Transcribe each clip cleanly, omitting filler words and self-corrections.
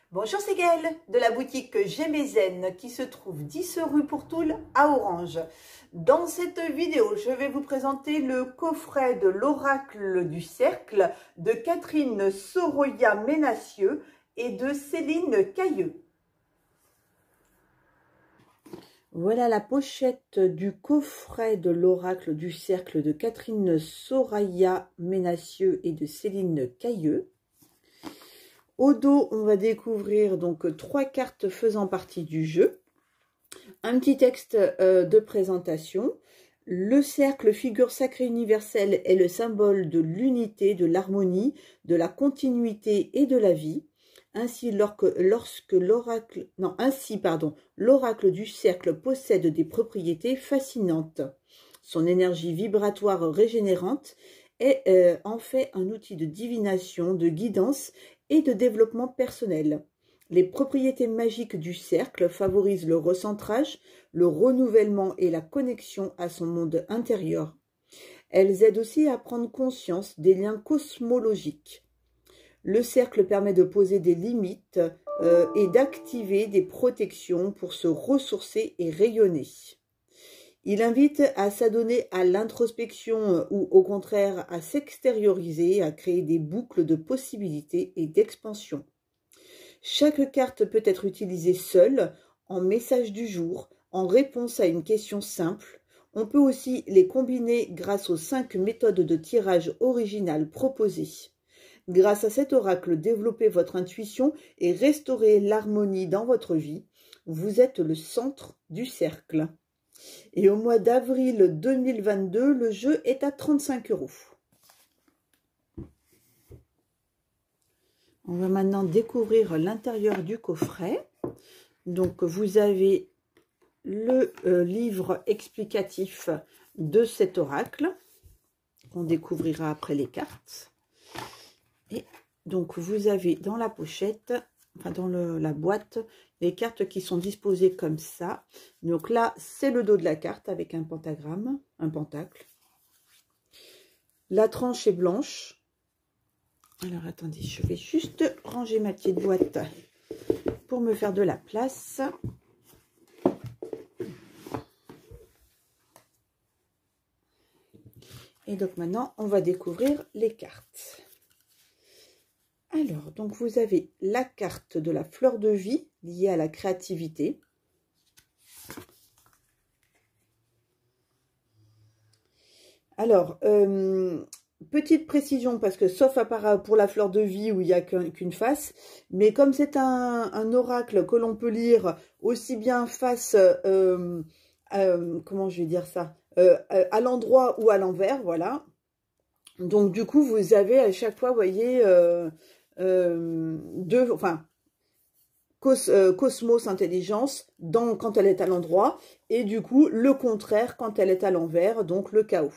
Bonjour, c'est Gaëlle de la boutique Gémézen qui se trouve 10 rue Pourtoul à Orange. Dans cette vidéo, je vais vous présenter le coffret de l'Oracle du Cercle de Catherine Soroya-Ménassieux et de Céline Cailleux. Voilà la pochette du coffret de l'Oracle du Cercle de Catherine Soroya-Ménassieux et de Céline Cailleux. Au dos, on va découvrir donc 3 cartes faisant partie du jeu. Un petit texte de présentation. Le cercle, figure sacrée universelle, est le symbole de l'unité, de l'harmonie, de la continuité et de la vie. Ainsi, l'oracle du cercle possède des propriétés fascinantes. Son énergie vibratoire régénérante en fait un outil de divination, de guidance et de développement personnel. Les propriétés magiques du cercle favorisent le recentrage, le renouvellement et la connexion à son monde intérieur. Elles aident aussi à prendre conscience des liens cosmologiques. Le cercle permet de poser des limites et d'activer des protections pour se ressourcer et rayonner. Il invite à s'adonner à l'introspection ou au contraire à s'extérioriser, à créer des boucles de possibilités et d'expansion. Chaque carte peut être utilisée seule, en message du jour, en réponse à une question simple. On peut aussi les combiner grâce aux 5 méthodes de tirage originales proposées. Grâce à cet oracle, développez votre intuition et restaurez l'harmonie dans votre vie. Vous êtes le centre du cercle. Et au mois d'avril 2022, le jeu est à 35 €. On va maintenant découvrir l'intérieur du coffret. Donc, vous avez le livre explicatif de cet oracle, qu'on découvrira après les cartes. Et donc, vous avez dans la pochette, enfin dans la boîte, les cartes qui sont disposées comme ça. Donc là, c'est le dos de la carte avec un pentagramme, un pentacle. La tranche est blanche. Alors, attendez, je vais juste ranger ma petite boîte pour me faire de la place. Et donc maintenant, on va découvrir les cartes. Alors, donc vous avez la carte de la fleur de vie liée à la créativité. Alors, petite précision, parce que sauf pour la fleur de vie où il n'y a qu'une face, mais comme c'est un oracle que l'on peut lire aussi bien face, comment je vais dire ça, à l'endroit ou à l'envers, voilà. Donc du coup, vous avez à chaque fois, vous voyez, Cosmos, intelligence, quand elle est à l'endroit, et du coup, le contraire quand elle est à l'envers, donc le chaos.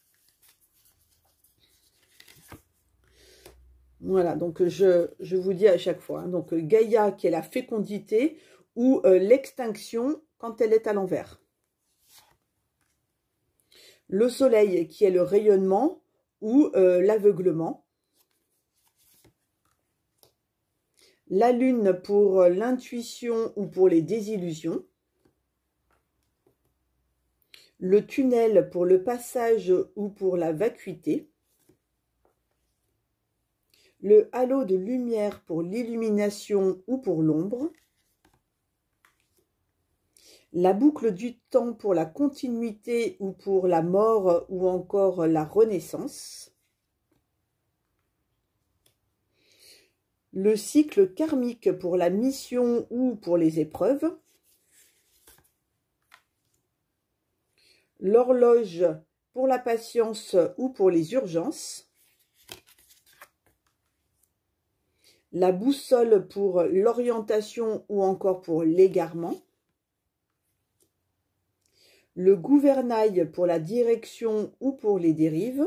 Voilà, donc je vous dis à chaque fois, hein, donc Gaïa qui est la fécondité ou l'extinction quand elle est à l'envers. Le soleil qui est le rayonnement ou l'aveuglement. La lune pour l'intuition ou pour les désillusions. Le tunnel pour le passage ou pour la vacuité. Le halo de lumière pour l'illumination ou pour l'ombre. La boucle du temps pour la continuité ou pour la mort ou encore la renaissance. Le cycle karmique pour la mission ou pour les épreuves. L'horloge pour la patience ou pour les urgences. La boussole pour l'orientation ou encore pour l'égarement. Le gouvernail pour la direction ou pour les dérives.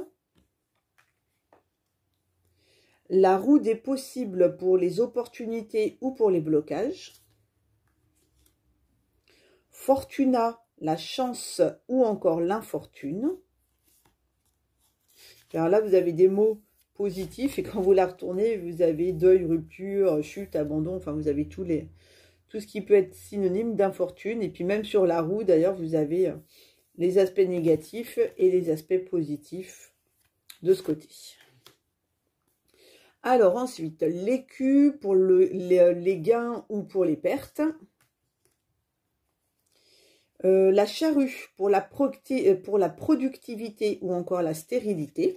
La roue des possibles pour les opportunités ou pour les blocages. Fortuna, la chance ou encore l'infortune. Alors là, vous avez des mots positif. Et quand vous la retournez, vous avez deuil, rupture, chute, abandon. Enfin, vous avez tout ce qui peut être synonyme d'infortune. Et puis même sur la roue, d'ailleurs, vous avez les aspects négatifs et les aspects positifs de ce côté. Alors ensuite, l'écu pour les gains ou pour les pertes. La charrue pour la productivité ou encore la stérilité.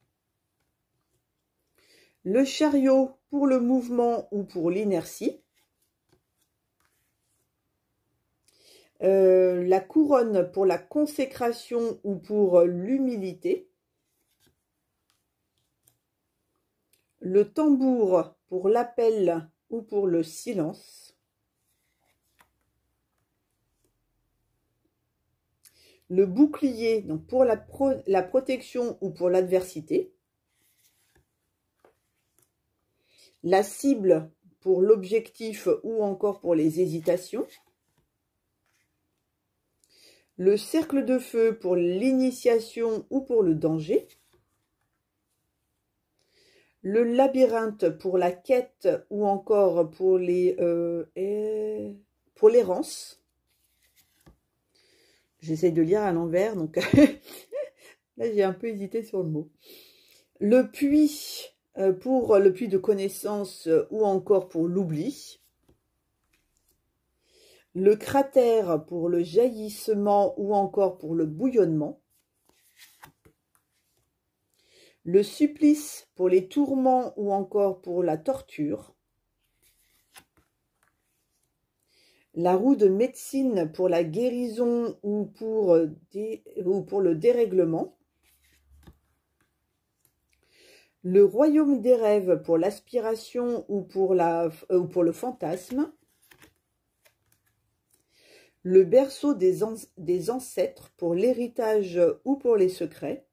Le chariot pour le mouvement ou pour l'inertie. La couronne pour la consécration ou pour l'humilité. Le tambour pour l'appel ou pour le silence. Le bouclier donc pour la protection ou pour l'adversité. La cible pour l'objectif ou encore pour les hésitations. Le cercle de feu pour l'initiation ou pour le danger. Le labyrinthe pour la quête ou encore pour l'errance. J'essaye de lire à l'envers, donc là j'ai un peu hésité sur le mot. Le puits pour le puits de connaissance ou encore pour l'oubli. Le cratère pour le jaillissement ou encore pour le bouillonnement. Le supplice pour les tourments ou encore pour la torture. La roue de médecine pour la guérison ou pour le dérèglement. Le royaume des rêves pour l'aspiration ou pour le fantasme. Le berceau des ancêtres pour l'héritage ou pour les secrets.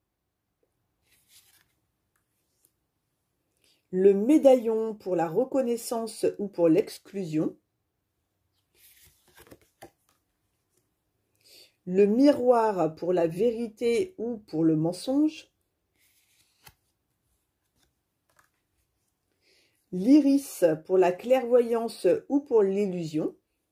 Le médaillon pour la reconnaissance ou pour l'exclusion. Le miroir pour la vérité ou pour le mensonge. L'iris pour la clairvoyance ou pour l'illusion.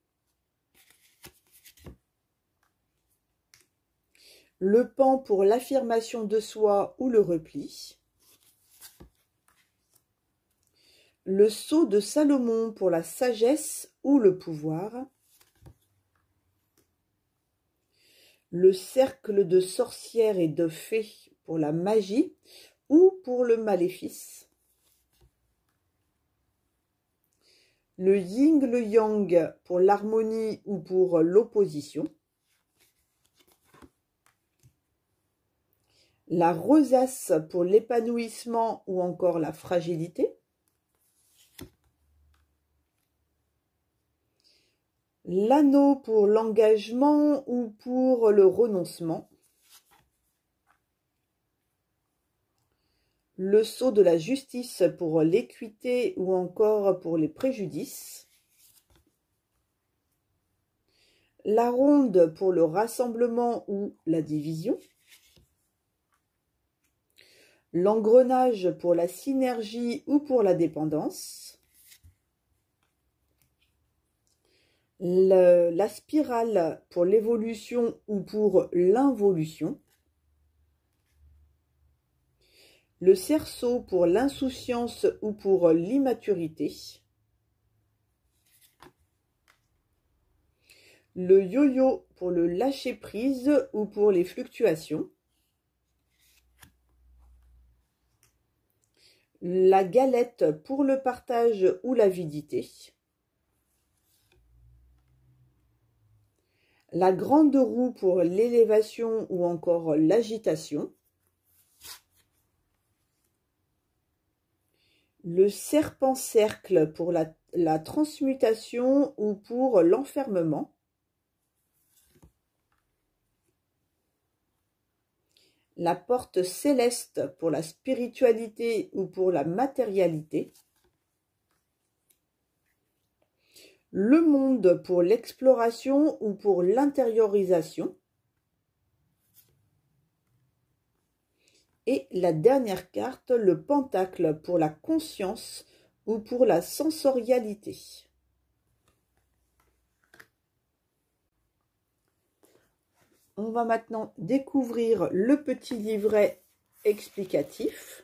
Le pan pour l'affirmation de soi ou le repli. Le sceau de Salomon pour la sagesse ou le pouvoir. Le cercle de sorcières et de fées pour la magie ou pour le maléfice. Le yin, le yang pour l'harmonie ou pour l'opposition. La rosace pour l'épanouissement ou encore la fragilité. L'anneau pour l'engagement ou pour le renoncement. Le sceau de la justice pour l'équité ou encore pour les préjudices. La ronde pour le rassemblement ou la division. L'engrenage pour la synergie ou pour la dépendance. La spirale pour l'évolution ou pour l'involution. Le cerceau pour l'insouciance ou pour l'immaturité. Le yo-yo pour le lâcher-prise ou pour les fluctuations. La galette pour le partage ou l'avidité. La grande roue pour l'élévation ou encore l'agitation. Le serpent-cercle pour la transmutation ou pour l'enfermement. La porte céleste pour la spiritualité ou pour la matérialité. Le monde pour l'exploration ou pour l'intériorisation. Et la dernière carte, le pentacle pour la conscience ou pour la sensorialité. On va maintenant découvrir le petit livret explicatif.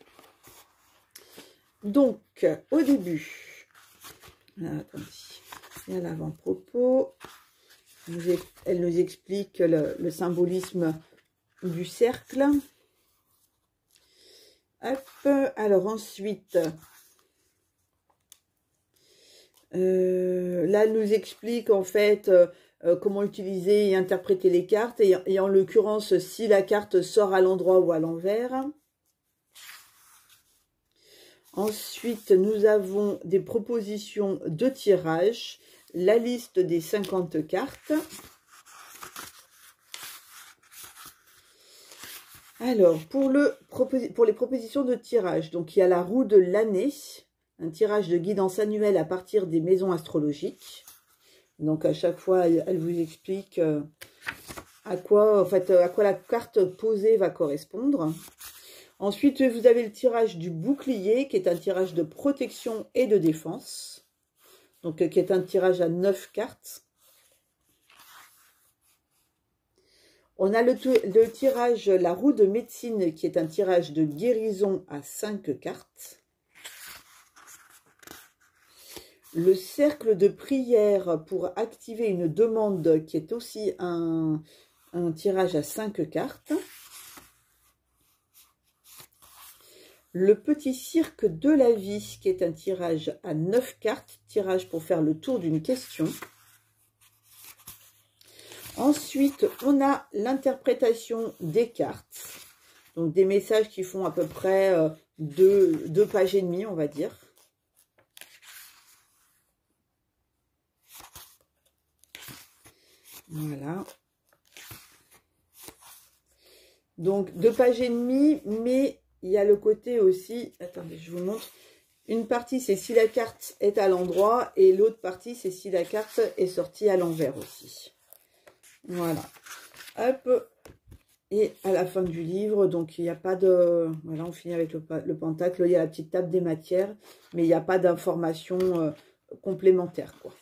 Donc, au début, attendez, il y a l'avant-propos. Elle nous explique le symbolisme du cercle. Hop, alors ensuite, là, elle nous explique en fait comment utiliser et interpréter les cartes, et en l'occurrence, si la carte sort à l'endroit ou à l'envers. Ensuite, nous avons des propositions de tirage, la liste des 50 cartes. Alors, pour les propositions de tirage, donc il y a la roue de l'année, un tirage de guidance annuel à partir des maisons astrologiques. Donc, à chaque fois, elle vous explique à quoi la carte posée va correspondre. Ensuite, vous avez le tirage du bouclier, qui est un tirage de protection et de défense. Donc, qui est un tirage à 9 cartes. On a le tirage la roue de médecine, qui est un tirage de guérison à 5 cartes. Le cercle de prière pour activer une demande, qui est aussi un tirage à 5 cartes. Le petit cirque de la vie, qui est un tirage à 9 cartes, tirage pour faire le tour d'une question. Ensuite, on a l'interprétation des cartes, donc des messages qui font à peu près 2 pages et demie, on va dire. Voilà. Donc 2 pages et demie, mais il y a le côté aussi, attendez, je vous montre. Une partie, c'est si la carte est à l'endroit, et l'autre partie, c'est si la carte est sortie à l'envers aussi. Voilà. Hop. Et à la fin du livre, donc il n'y a pas de... Voilà, on finit avec le pentacle. Il y a la petite table des matières, mais il n'y a pas d'informations complémentaires, quoi.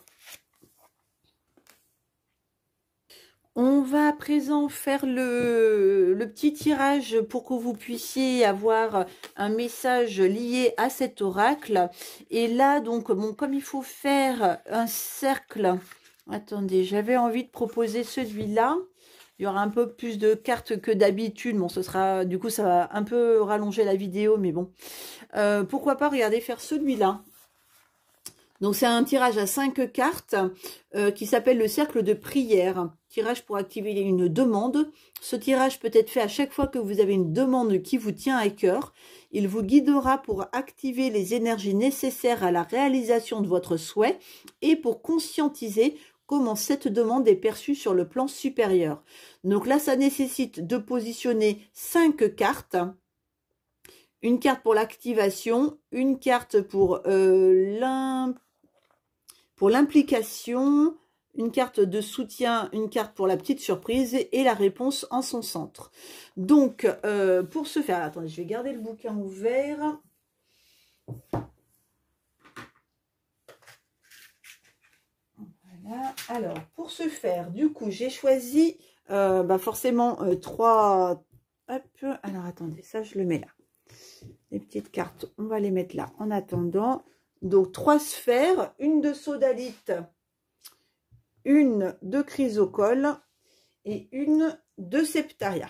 On va à présent faire le petit tirage pour que vous puissiez avoir un message lié à cet oracle. Et là, donc, bon, comme il faut faire un cercle... Attendez, j'avais envie de proposer celui-là. Il y aura un peu plus de cartes que d'habitude. Bon, ce sera... Du coup, ça va un peu rallonger la vidéo, mais bon. Pourquoi pas, regardez, faire celui-là. Donc, c'est un tirage à 5 cartes qui s'appelle le cercle de prière. Tirage pour activer une demande. Ce tirage peut être fait à chaque fois que vous avez une demande qui vous tient à cœur. Il vous guidera pour activer les énergies nécessaires à la réalisation de votre souhait et pour conscientiser comment cette demande est perçue sur le plan supérieur. Donc là, ça nécessite de positionner 5 cartes. Une carte pour l'activation, une carte pour l'implication, une carte de soutien, une carte pour la petite surprise et la réponse en son centre. Donc, pour ce faire, attendez, je vais garder le bouquin ouvert. Voilà. Alors, pour ce faire, du coup, j'ai choisi forcément 3... Hop, alors attendez, ça je le mets là. Les petites cartes, on va les mettre là en attendant. Donc, 3 sphères, une de sodalite, une de chrysocole et une de septaria.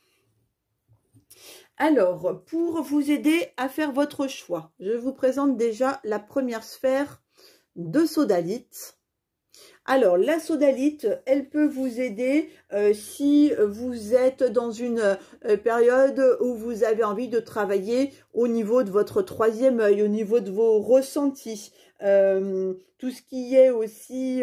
Alors, pour vous aider à faire votre choix, je vous présente déjà la première sphère de sodalite. Alors, la sodalite, elle peut vous aider si vous êtes dans une période où vous avez envie de travailler au niveau de votre 3e œil, au niveau de vos ressentis. Tout ce qui est aussi,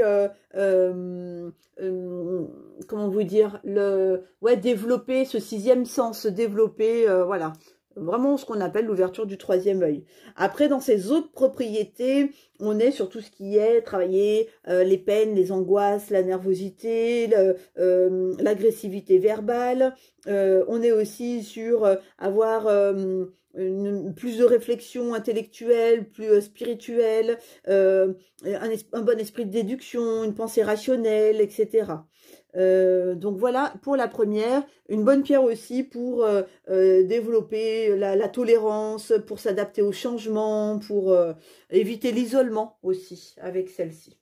comment vous dire, développer ce 6e sens, développer, voilà. Vraiment ce qu'on appelle l'ouverture du 3e œil. Après, dans ces autres propriétés, on est sur tout ce qui est travailler les peines, les angoisses, la nervosité, l'agressivité verbale. On est aussi sur avoir plus de réflexion intellectuelle, plus spirituelle, un bon esprit de déduction, une pensée rationnelle, etc. Donc voilà pour la première, une bonne pierre aussi pour développer la tolérance, pour s'adapter au changement, pour éviter l'isolement aussi avec celle-ci.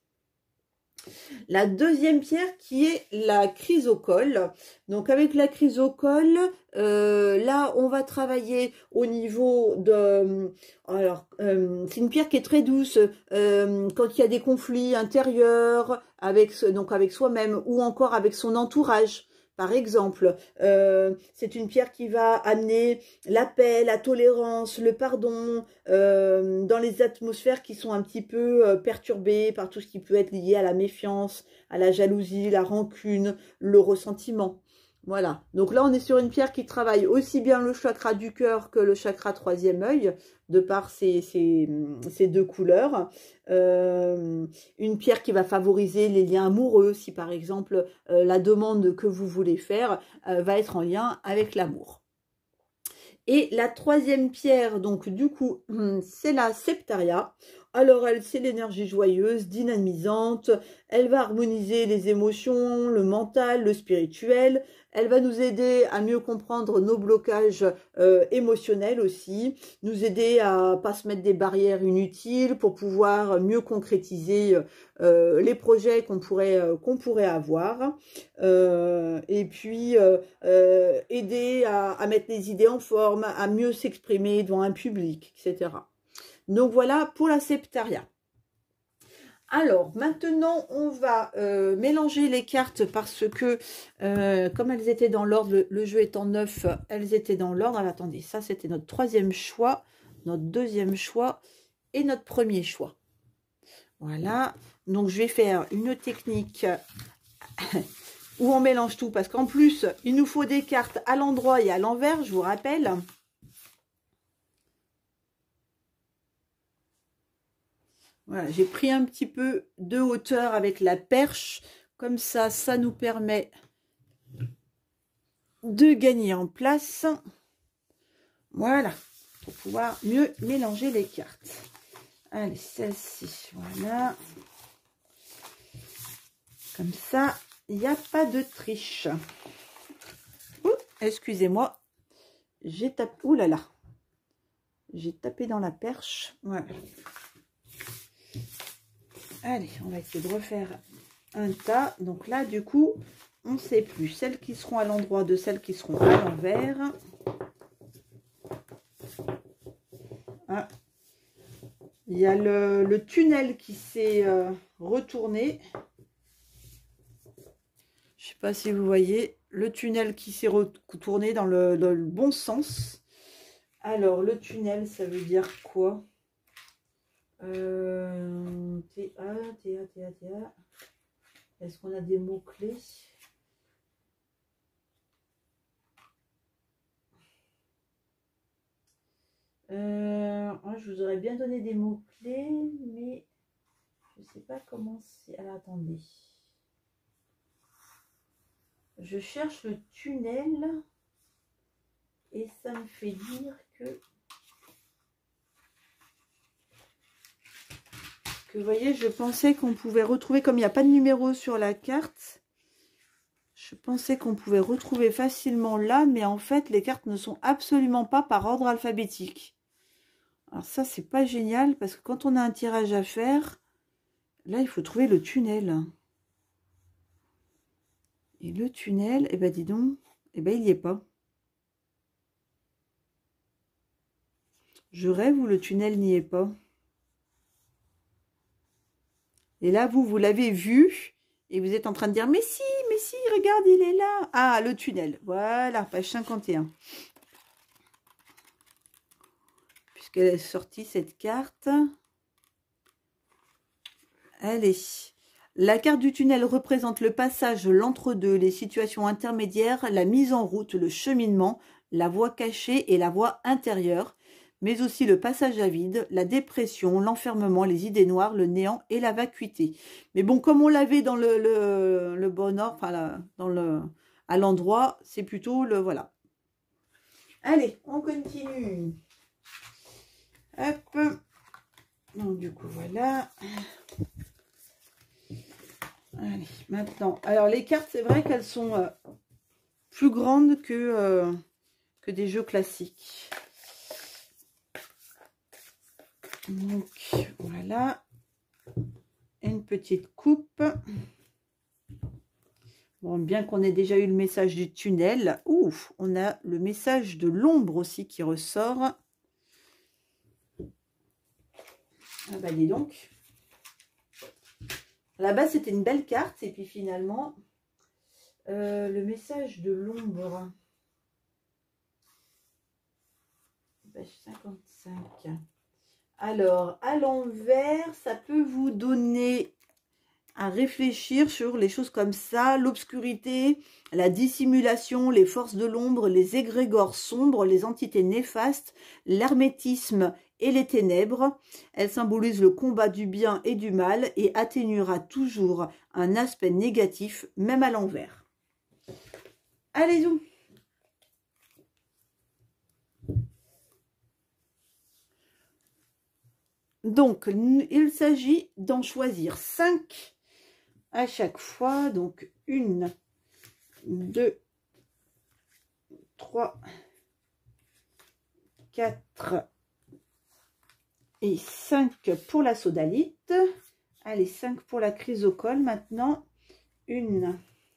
La deuxième pierre qui est la chrysocole. Donc avec la chrysocole, là on va travailler au niveau de... Alors c'est une pierre qui est très douce quand il y a des conflits intérieurs avec soi-même ou encore avec son entourage. Par exemple, c'est une pierre qui va amener la paix, la tolérance, le pardon dans les atmosphères qui sont un petit peu perturbées par tout ce qui peut être lié à la méfiance, à la jalousie, la rancune, le ressentiment. Voilà, donc là on est sur une pierre qui travaille aussi bien le chakra du cœur que le chakra troisième œil, de par ces deux couleurs. Une pierre qui va favoriser les liens amoureux, si par exemple la demande que vous voulez faire va être en lien avec l'amour. Et la troisième pierre, donc du coup, c'est la septaria. Alors elle, c'est l'énergie joyeuse, dynamisante, elle va harmoniser les émotions, le mental, le spirituel, elle va nous aider à mieux comprendre nos blocages émotionnels aussi, nous aider à pas se mettre des barrières inutiles pour pouvoir mieux concrétiser les projets qu'on pourrait avoir, et puis aider à mettre les idées en forme, à mieux s'exprimer devant un public, etc. Donc voilà pour la septaria. Alors maintenant on va mélanger les cartes parce que comme elles étaient dans l'ordre, le jeu étant neuf, elles étaient dans l'ordre. Alors attendez, ça c'était notre troisième choix, notre deuxième choix et notre premier choix. Voilà, donc je vais faire une technique où on mélange tout parce qu'en plus il nous faut des cartes à l'endroit et à l'envers, je vous rappelle. Voilà, j'ai pris un petit peu de hauteur avec la perche. Comme ça, ça nous permet de gagner en place. Voilà, pour pouvoir mieux mélanger les cartes. Allez, celle-ci, voilà. Comme ça, il n'y a pas de triche. Excusez-moi, j'ai tapé... Ouh là là, j'ai tapé dans la perche. Voilà. Allez, on va essayer de refaire un tas. Donc là, du coup, on ne sait plus. Celles qui seront à l'endroit de celles qui seront à l'envers. Ah. Il y a le tunnel qui s'est retourné. Je ne sais pas si vous voyez. Le tunnel qui s'est retourné dans le bon sens. Alors, le tunnel, ça veut dire quoi ? Est-ce qu'on a des mots-clés? Je vous aurais bien donné des mots-clés, mais je ne sais pas comment c'est. Alors, attendez. Je cherche le tunnel et ça me fait dire que... vous voyez, je pensais qu'on pouvait retrouver, comme il n'y a pas de numéro sur la carte, je pensais qu'on pouvait retrouver facilement là, mais en fait, les cartes ne sont absolument pas par ordre alphabétique. Alors ça, c'est pas génial, parce que quand on a un tirage à faire, là, il faut trouver le tunnel. Et le tunnel, eh ben dis donc, eh ben il n'y est pas. Je rêve où le tunnel n'y est pas. Et là, vous l'avez vu et vous êtes en train de dire « Mais si, regarde, il est là !» Ah, le tunnel. Voilà, page 51. Puisqu'elle est sortie, cette carte. Allez. La carte du tunnel représente le passage, l'entre-deux, les situations intermédiaires, la mise en route, le cheminement, la voie cachée et la voie intérieure. mais aussi le passage à vide, la dépression, l'enfermement, les idées noires, le néant et la vacuité. Mais bon, comme on l'avait dans le bon ordre, enfin à l'endroit, c'est plutôt le voilà. Allez, on continue. Hop. Donc du coup, voilà. Allez, maintenant. Alors les cartes, c'est vrai qu'elles sont plus grandes que des jeux classiques. Donc voilà. Une petite coupe. Bon, bien qu'on ait déjà eu le message du tunnel. Ouf, on a le message de l'ombre aussi qui ressort. Ah bah dis donc. À la base, c'était une belle carte. Et puis finalement, le message de l'ombre. Page 55. Alors, à l'envers, ça peut vous donner à réfléchir sur les choses comme ça, l'obscurité, la dissimulation, les forces de l'ombre, les égrégores sombres, les entités néfastes, l'hermétisme et les ténèbres. Elle symbolise le combat du bien et du mal et atténuera toujours un aspect négatif, même à l'envers. Allez-y. Donc, il s'agit d'en choisir 5 à chaque fois. Donc, 1, 2, 3, 4 et 5 pour la sodalite. Allez, 5 pour la chrysocole maintenant. 1,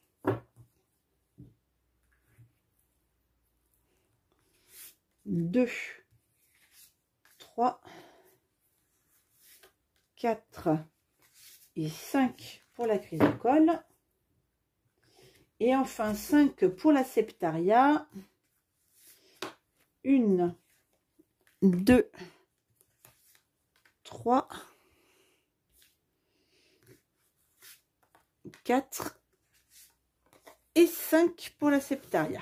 2, 3, 4 et 5 pour la chrysocole. Et enfin 5 pour la septaria. 1, 2, 3, 4 et 5 pour la septaria.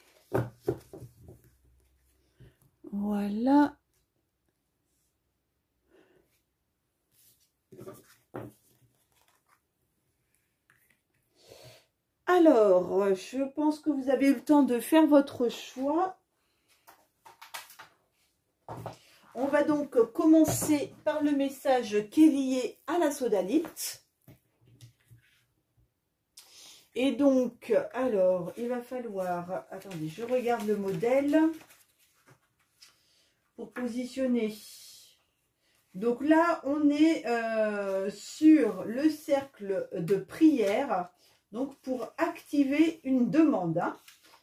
Voilà. Alors, je pense que vous avez eu le temps de faire votre choix. On va donc commencer par le message qui est lié à la sodalite. Et donc, alors, il va falloir... Attendez, je regarde le modèle pour positionner. Donc là, on est sur le cercle de prière. Donc, pour activer une demande. Hein.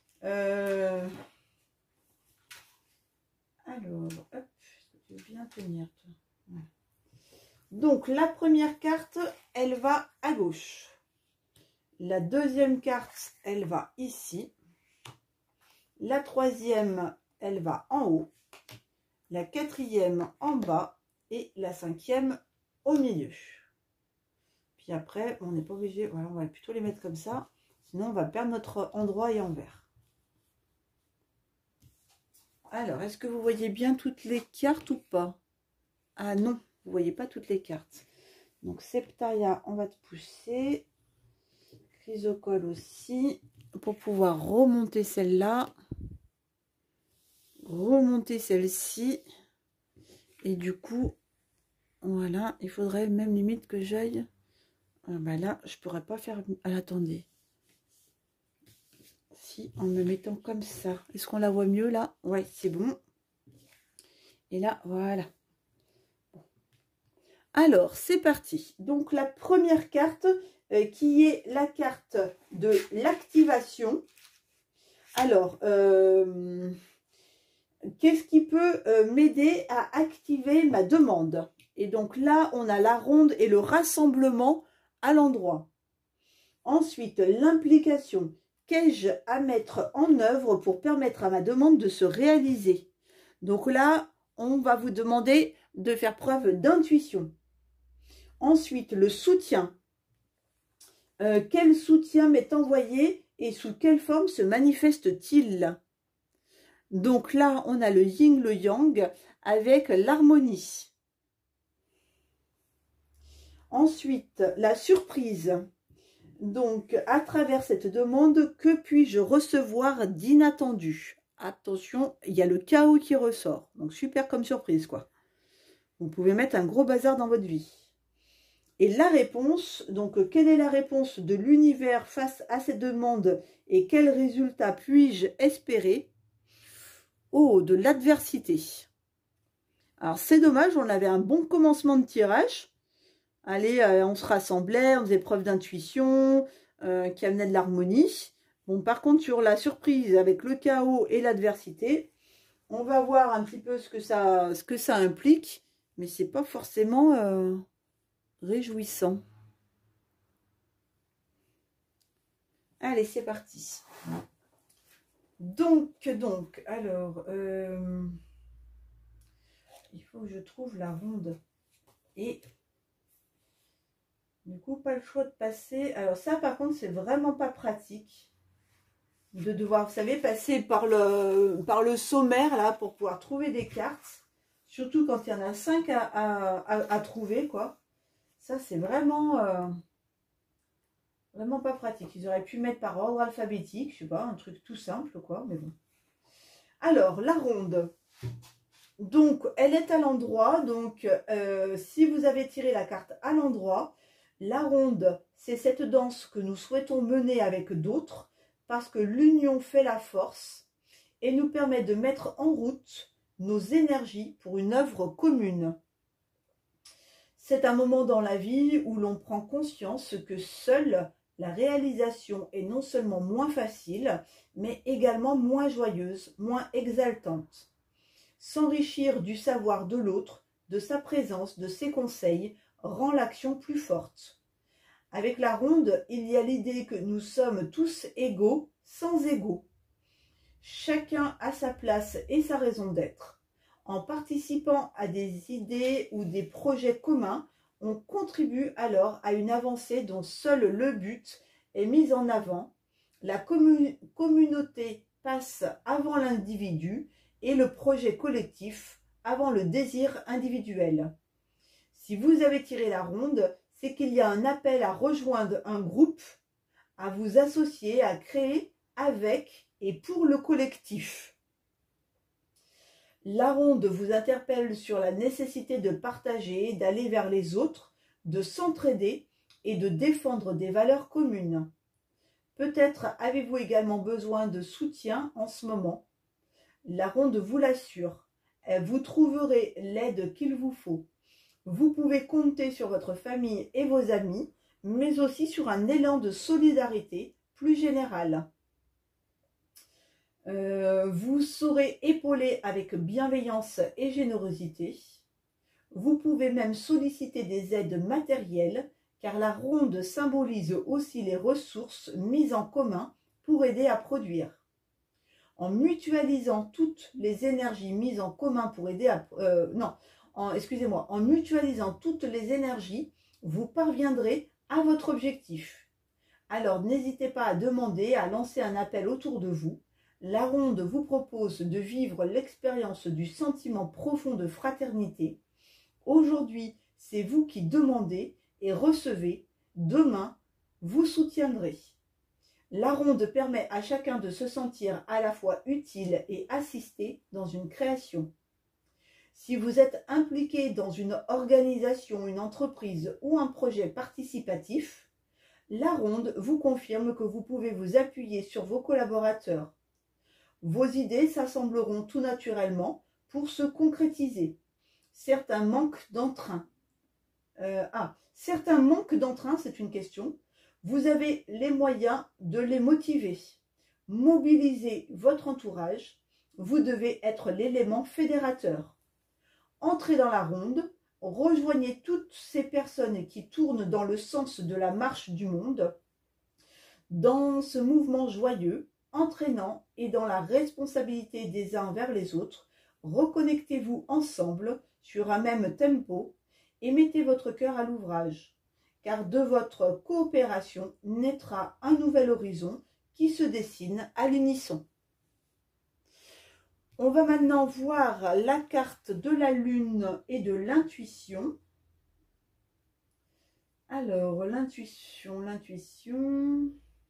Alors, hop, je vais bien tenir. Toi. Donc, la première carte, elle va à gauche. La deuxième carte, elle va ici. La troisième, elle va en haut. La quatrième en bas. Et la cinquième au milieu. Puis après, on n'est pas obligé, voilà, on va plutôt les mettre comme ça. Sinon, on va perdre notre endroit et envers. Alors, est-ce que vous voyez bien toutes les cartes ou pas? Ah non, vous ne voyez pas toutes les cartes. Donc, septaria, on va te pousser. Chrysocole aussi. Pour pouvoir remonter celle-là. Remonter celle-ci. Et du coup, voilà, il faudrait même limite que j'aille... Ah bah là, je pourrais pas faire... Ah, attendez. Si, en me mettant comme ça. Est-ce qu'on la voit mieux là? Ouais, c'est bon. Et là, voilà. Bon. Alors, c'est parti. Donc, la première carte qui est la carte de l'activation. Alors, qu'est-ce qui peut m'aider à activer ma demande? Et donc là, on a la ronde et le rassemblement à l'endroit. Ensuite, l'implication. Qu'ai-je à mettre en œuvre pour permettre à ma demande de se réaliser? Donc là, on va vous demander de faire preuve d'intuition. Ensuite, le soutien. Quel soutien m'est envoyé et sous quelle forme se manifeste-t-il? Donc là, on a le yin, le yang avec l'harmonie. Ensuite, la surprise. Donc, à travers cette demande, que puis-je recevoir d'inattendu? Attention, il y a le chaos qui ressort. Donc, super comme surprise, quoi. Vous pouvez mettre un gros bazar dans votre vie. Et la réponse, donc, quelle est la réponse de l'univers face à cette demande et quel résultat puis-je espérer? Oh, de l'adversité. Alors, c'est dommage, on avait un bon commencement de tirage. Allez, on se rassemblait, on faisait preuve d'intuition, qui amenait de l'harmonie. Bon, par contre, sur la surprise avec le chaos et l'adversité, on va voir un petit peu ce que ça implique, mais c'est pas forcément réjouissant. Allez, c'est parti. Donc, alors, il faut que je trouve la ronde. Et du coup, pas le choix de passer. Alors ça, par contre, c'est vraiment pas pratique de devoir, vous savez, passer par le sommaire, là, pour pouvoir trouver des cartes. Surtout quand il y en a 5 à trouver, quoi. Ça, c'est vraiment pas pratique. Ils auraient pu mettre par ordre alphabétique, je sais pas, un truc tout simple, quoi, mais bon. Alors, la ronde. Donc, elle est à l'endroit. Donc, si vous avez tiré la carte à l'endroit, la ronde, c'est cette danse que nous souhaitons mener avec d'autres parce que l'union fait la force et nous permet de mettre en route nos énergies pour une œuvre commune. C'est un moment dans la vie où l'on prend conscience que seule la réalisation est non seulement moins facile, mais également moins joyeuse, moins exaltante. S'enrichir du savoir de l'autre, de sa présence, de ses conseils, rend l'action plus forte. Avec la ronde, il y a l'idée que nous sommes tous égaux, sans égaux. Chacun a sa place et sa raison d'être. En participant à des idées ou des projets communs, on contribue alors à une avancée dont seul le but est mis en avant. La communauté passe avant l'individu et le projet collectif avant le désir individuel. Si vous avez tiré la ronde, c'est qu'il y a un appel à rejoindre un groupe, à vous associer, à créer avec et pour le collectif. La ronde vous interpelle sur la nécessité de partager, d'aller vers les autres, de s'entraider et de défendre des valeurs communes. Peut-être avez-vous également besoin de soutien en ce moment. La ronde vous l'assure. Vous trouverez l'aide qu'il vous faut. Vous pouvez compter sur votre famille et vos amis, mais aussi sur un élan de solidarité plus général. Vous saurez épauler avec bienveillance et générosité. Vous pouvez même solliciter des aides matérielles, car la ronde symbolise aussi les ressources mises en commun pour aider à produire. En mutualisant toutes les énergies mises en commun pour aider à... en mutualisant toutes les énergies, vous parviendrez à votre objectif. Alors, n'hésitez pas à demander, à lancer un appel autour de vous. La ronde vous propose de vivre l'expérience du sentiment profond de fraternité. Aujourd'hui, c'est vous qui demandez et recevez. Demain, vous soutiendrez. La ronde permet à chacun de se sentir à la fois utile et assisté dans une création. Si vous êtes impliqué dans une organisation, une entreprise ou un projet participatif, la ronde vous confirme que vous pouvez vous appuyer sur vos collaborateurs. Vos idées s'assembleront tout naturellement pour se concrétiser. Certains manquent d'entrain. Certains manquent d'entrain, c'est une question. Vous avez les moyens de les motiver. Mobilisez votre entourage. Vous devez être l'élément fédérateur. Entrez dans la ronde, rejoignez toutes ces personnes qui tournent dans le sens de la marche du monde. Dans ce mouvement joyeux, entraînant et dans la responsabilité des uns vers les autres, reconnectez-vous ensemble sur un même tempo et mettez votre cœur à l'ouvrage, car de votre coopération naîtra un nouvel horizon qui se dessine à l'unisson. On va maintenant voir la carte de la lune et de l'intuition. Alors, l'intuition.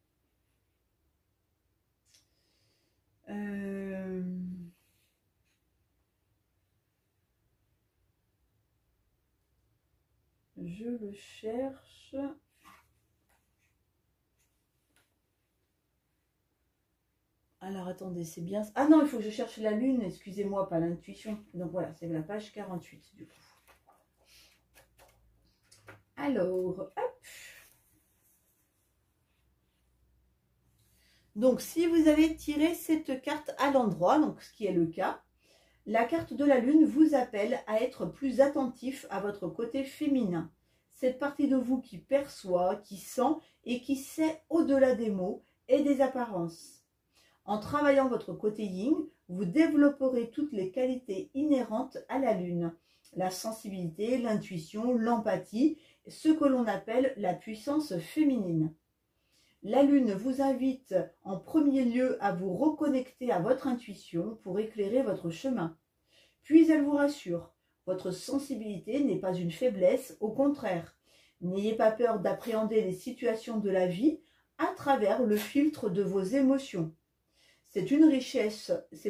Je le cherche. Alors, attendez, c'est bien... Ah non, il faut que je cherche la lune, excusez-moi, pas l'intuition. Donc voilà, c'est la page 48 du coup. Alors, hop. Donc, si vous avez tiré cette carte à l'endroit, donc ce qui est le cas, la carte de la lune vous appelle à être plus attentif à votre côté féminin. Cette partie de vous qui perçoit, qui sent et qui sait au-delà des mots et des apparences. En travaillant votre côté yin, vous développerez toutes les qualités inhérentes à la lune. La sensibilité, l'intuition, l'empathie, ce que l'on appelle la puissance féminine. La lune vous invite en premier lieu à vous reconnecter à votre intuition pour éclairer votre chemin. Puis elle vous rassure, votre sensibilité n'est pas une faiblesse, au contraire. N'ayez pas peur d'appréhender les situations de la vie à travers le filtre de vos émotions. C'est une richesse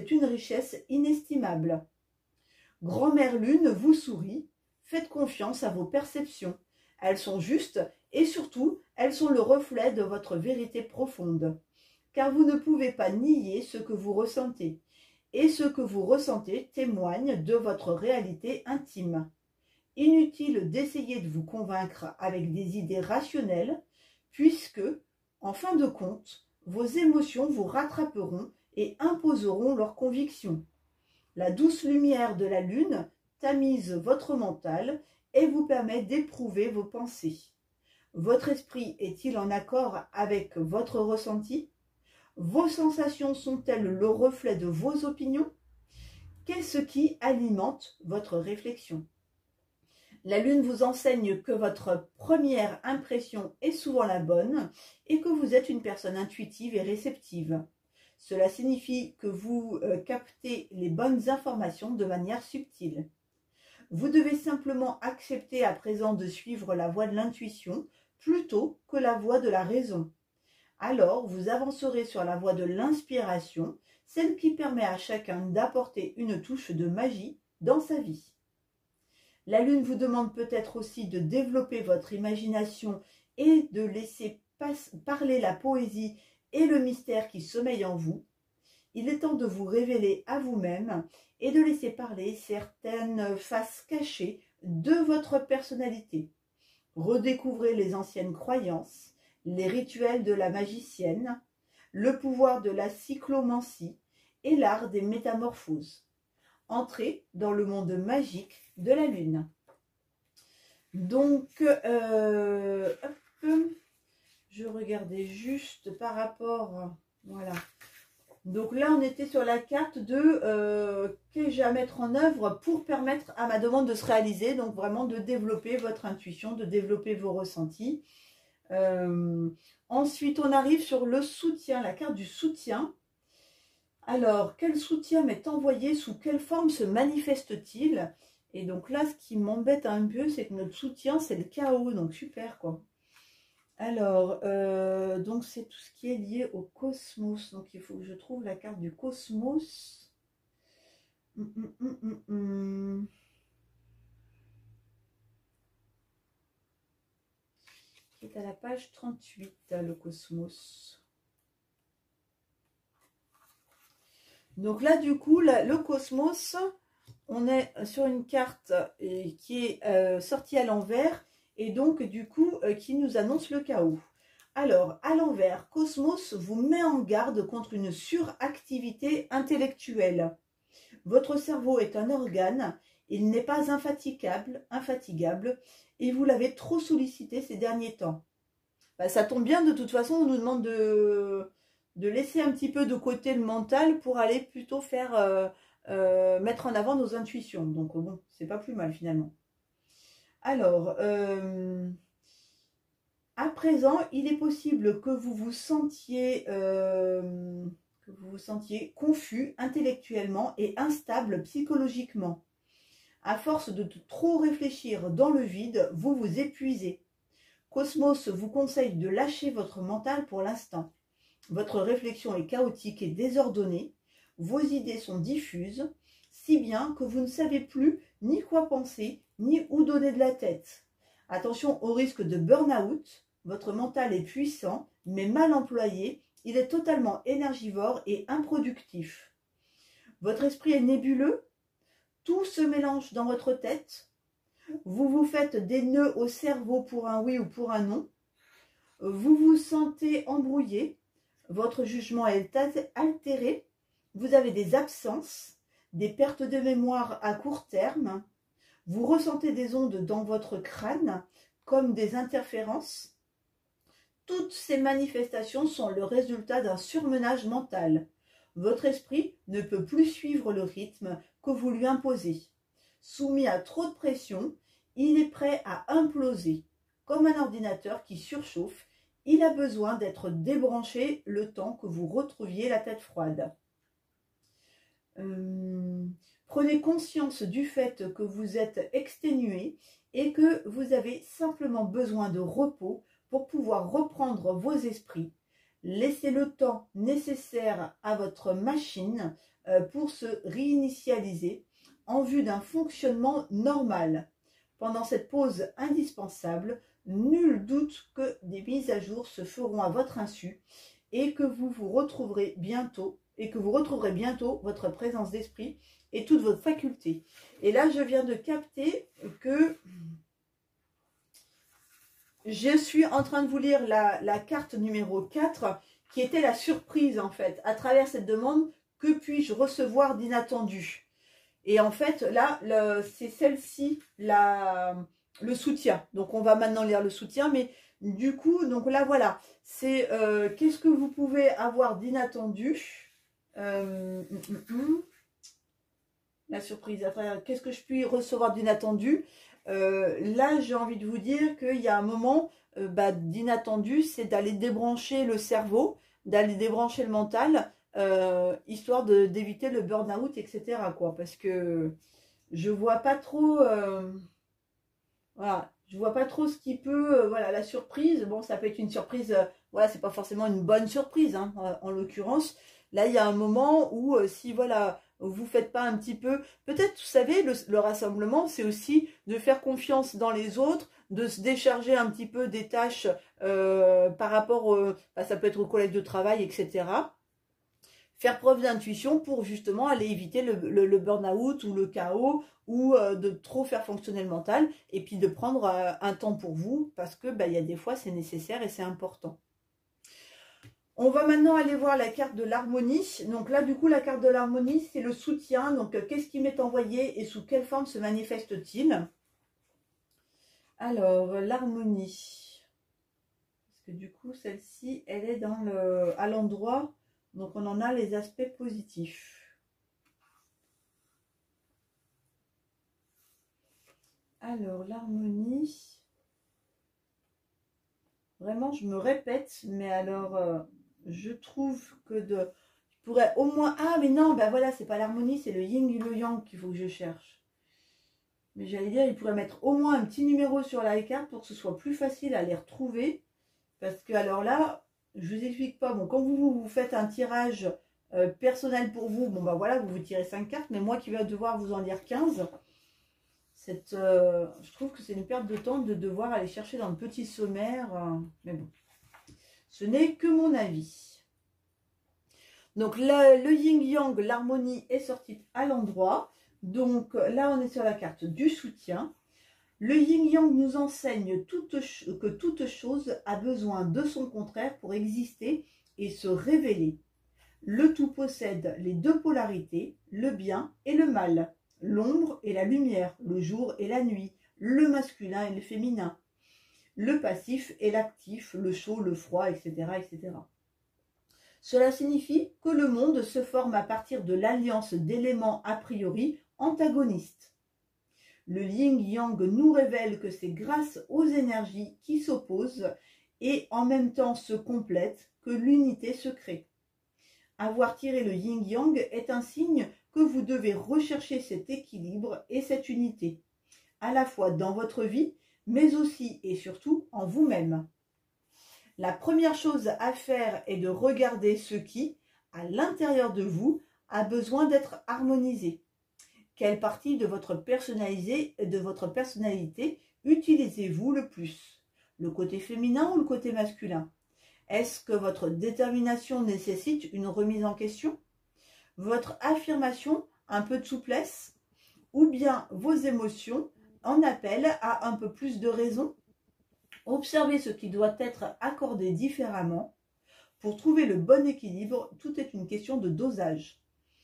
inestimable. Grand-mère Lune vous sourit, faites confiance à vos perceptions. Elles sont justes et surtout, elles sont le reflet de votre vérité profonde. Car vous ne pouvez pas nier ce que vous ressentez. Et ce que vous ressentez témoigne de votre réalité intime. Inutile d'essayer de vous convaincre avec des idées rationnelles, puisque, en fin de compte, vos émotions vous rattraperont et imposeront leurs convictions. La douce lumière de la lune tamise votre mental et vous permet d'éprouver vos pensées. Votre esprit est-il en accord avec votre ressenti? Vos sensations sont-elles le reflet de vos opinions? Qu'est-ce qui alimente votre réflexion? La lune vous enseigne que votre première impression est souvent la bonne et que vous êtes une personne intuitive et réceptive. Cela signifie que vous captez les bonnes informations de manière subtile. Vous devez simplement accepter à présent de suivre la voie de l'intuition plutôt que la voie de la raison. Alors, vous avancerez sur la voie de l'inspiration, celle qui permet à chacun d'apporter une touche de magie dans sa vie. La lune vous demande peut-être aussi de développer votre imagination et de laisser parler la poésie et le mystère qui sommeille en vous. Il est temps de vous révéler à vous-même et de laisser parler certaines faces cachées de votre personnalité. Redécouvrez les anciennes croyances, les rituels de la magicienne, le pouvoir de la cyclomancie et l'art des métamorphoses. Entrez dans le monde magique de la lune. Donc, je regardais juste par rapport, voilà. Donc là, on était sur la carte de qu'ai-je à mettre en œuvre pour permettre à ma demande de se réaliser. Donc vraiment de développer votre intuition, de développer vos ressentis. Ensuite, on arrive sur le soutien, la carte du soutien. Alors, quel soutien m'est envoyé? Sous quelle forme se manifeste-t-il? Et donc là, ce qui m'embête un peu, c'est que notre soutien, c'est le chaos. Donc super, quoi. Alors, donc c'est tout ce qui est lié au cosmos. Donc il faut que je trouve la carte du cosmos. Qui est à la page 38, le cosmos. Donc là, du coup, le cosmos, on est sur une carte qui est sortie à l'envers et donc, du coup, qui nous annonce le chaos. Alors, à l'envers, Cosmos vous met en garde contre une suractivité intellectuelle. Votre cerveau est un organe, il n'est pas infatigable et vous l'avez trop sollicité ces derniers temps. Ben, ça tombe bien, de toute façon, on nous demande de laisser un petit peu de côté le mental pour aller plutôt faire mettre en avant nos intuitions. Donc bon, c'est pas plus mal finalement. Alors, à présent, il est possible que vous vous sentiez que vous vous sentiez confus intellectuellement et instable psychologiquement. À force de trop réfléchir dans le vide, vous vous épuisez. Cosmos vous conseille de lâcher votre mental pour l'instant. Votre réflexion est chaotique et désordonnée. Vos idées sont diffuses, si bien que vous ne savez plus ni quoi penser, ni où donner de la tête. Attention au risque de burn-out. Votre mental est puissant, mais mal employé. Il est totalement énergivore et improductif. Votre esprit est nébuleux. Tout se mélange dans votre tête. Vous vous faites des nœuds au cerveau pour un oui ou pour un non. Vous vous sentez embrouillé. Votre jugement est altéré. Vous avez des absences, des pertes de mémoire à court terme. Vous ressentez des ondes dans votre crâne comme des interférences. Toutes ces manifestations sont le résultat d'un surmenage mental. Votre esprit ne peut plus suivre le rythme que vous lui imposez. Soumis à trop de pression, il est prêt à imploser. Comme un ordinateur qui surchauffe, il a besoin d'être débranché le temps que vous retrouviez la tête froide. Prenez conscience du fait que vous êtes exténué et que vous avez simplement besoin de repos pour pouvoir reprendre vos esprits. Laissez le temps nécessaire à votre machine pour se réinitialiser en vue d'un fonctionnement normal. Pendant cette pause indispensable, nul doute que des mises à jour se feront à votre insu et que vous retrouverez bientôt votre présence d'esprit et toutes vos facultés. Et là, je viens de capter que je suis en train de vous lire la carte numéro 4, qui était la surprise, en fait. À travers cette demande, que puis-je recevoir d'inattendu? Et en fait, là, c'est celle-ci, le soutien. Donc, on va maintenant lire le soutien. Mais du coup, donc là, voilà. C'est qu'est-ce que vous pouvez avoir d'inattendu? La surprise. Après, qu'est-ce que je puis recevoir d'inattendu? Là, j'ai envie de vous dire qu'il y a un moment d'inattendu, c'est d'aller débrancher le cerveau, d'aller débrancher le mental, histoire d'éviter le burn-out, etc. quoi, parce que je vois pas trop, voilà, je vois pas trop ce qui peut, voilà, la surprise. Bon, ça peut être une surprise, voilà, c'est pas forcément une bonne surprise, hein, en l'occurrence. Là, il y a un moment où, si voilà, vous faites pas un petit peu, peut-être, vous savez, le rassemblement, c'est aussi de faire confiance dans les autres, de se décharger un petit peu des tâches par rapport, ça peut être aux collègues de travail, etc. Faire preuve d'intuition pour justement aller éviter le burn-out ou le chaos ou de trop faire fonctionner le mental et puis de prendre un temps pour vous parce que il y a des fois c'est nécessaire et c'est important. On va maintenant aller voir la carte de l'harmonie. Donc là, du coup, la carte de l'harmonie, c'est le soutien. Donc, qu'est-ce qui m'est envoyé et sous quelle forme se manifeste-t-il? Alors, l'harmonie. Parce que du coup, celle-ci, elle est à l'endroit. Donc, on en a les aspects positifs. Alors, l'harmonie. Vraiment, je me répète, mais alors... je trouve que je pourrais au moins... Ah, mais non, voilà, c'est pas l'harmonie, c'est le yin et le yang qu'il faut que je cherche. Mais j'allais dire, il pourrait mettre au moins un petit numéro sur la carte pour que ce soit plus facile à les retrouver. Parce que, alors là, je vous explique pas. Bon, quand vous faites un tirage personnel pour vous, voilà, vous tirez 5 cartes, mais moi qui vais devoir vous en lire 15, je trouve que c'est une perte de temps de devoir aller chercher dans le petit sommaire. Mais bon. Ce n'est que mon avis. Donc le yin-yang, l'harmonie est sortie à l'endroit. Donc là, on est sur la carte du soutien. Le yin-yang nous enseigne que toute chose a besoin de son contraire pour exister et se révéler. Le tout possède les deux polarités, le bien et le mal, l'ombre et la lumière, le jour et la nuit, le masculin et le féminin, le passif et l'actif, le chaud, le froid, etc., etc. Cela signifie que le monde se forme à partir de l'alliance d'éléments a priori antagonistes. Le yin-yang nous révèle que c'est grâce aux énergies qui s'opposent et en même temps se complètent que l'unité se crée. avoir tiré le yin-yang est un signe que vous devez rechercher cet équilibre et cette unité, à la fois dans votre vie, mais aussi et surtout en vous-même. La première chose à faire est de regarder ce qui, à l'intérieur de vous, a besoin d'être harmonisé. Quelle partie de votre personnalité utilisez-vous le plus? Le côté féminin ou le côté masculin? Est-ce que votre détermination nécessite une remise en question? Votre affirmation, un peu de souplesse? Ou bien vos émotions en appellent à un peu plus de raison? Observez ce qui doit être accordé différemment. Pour trouver le bon équilibre, tout est une question de dosage.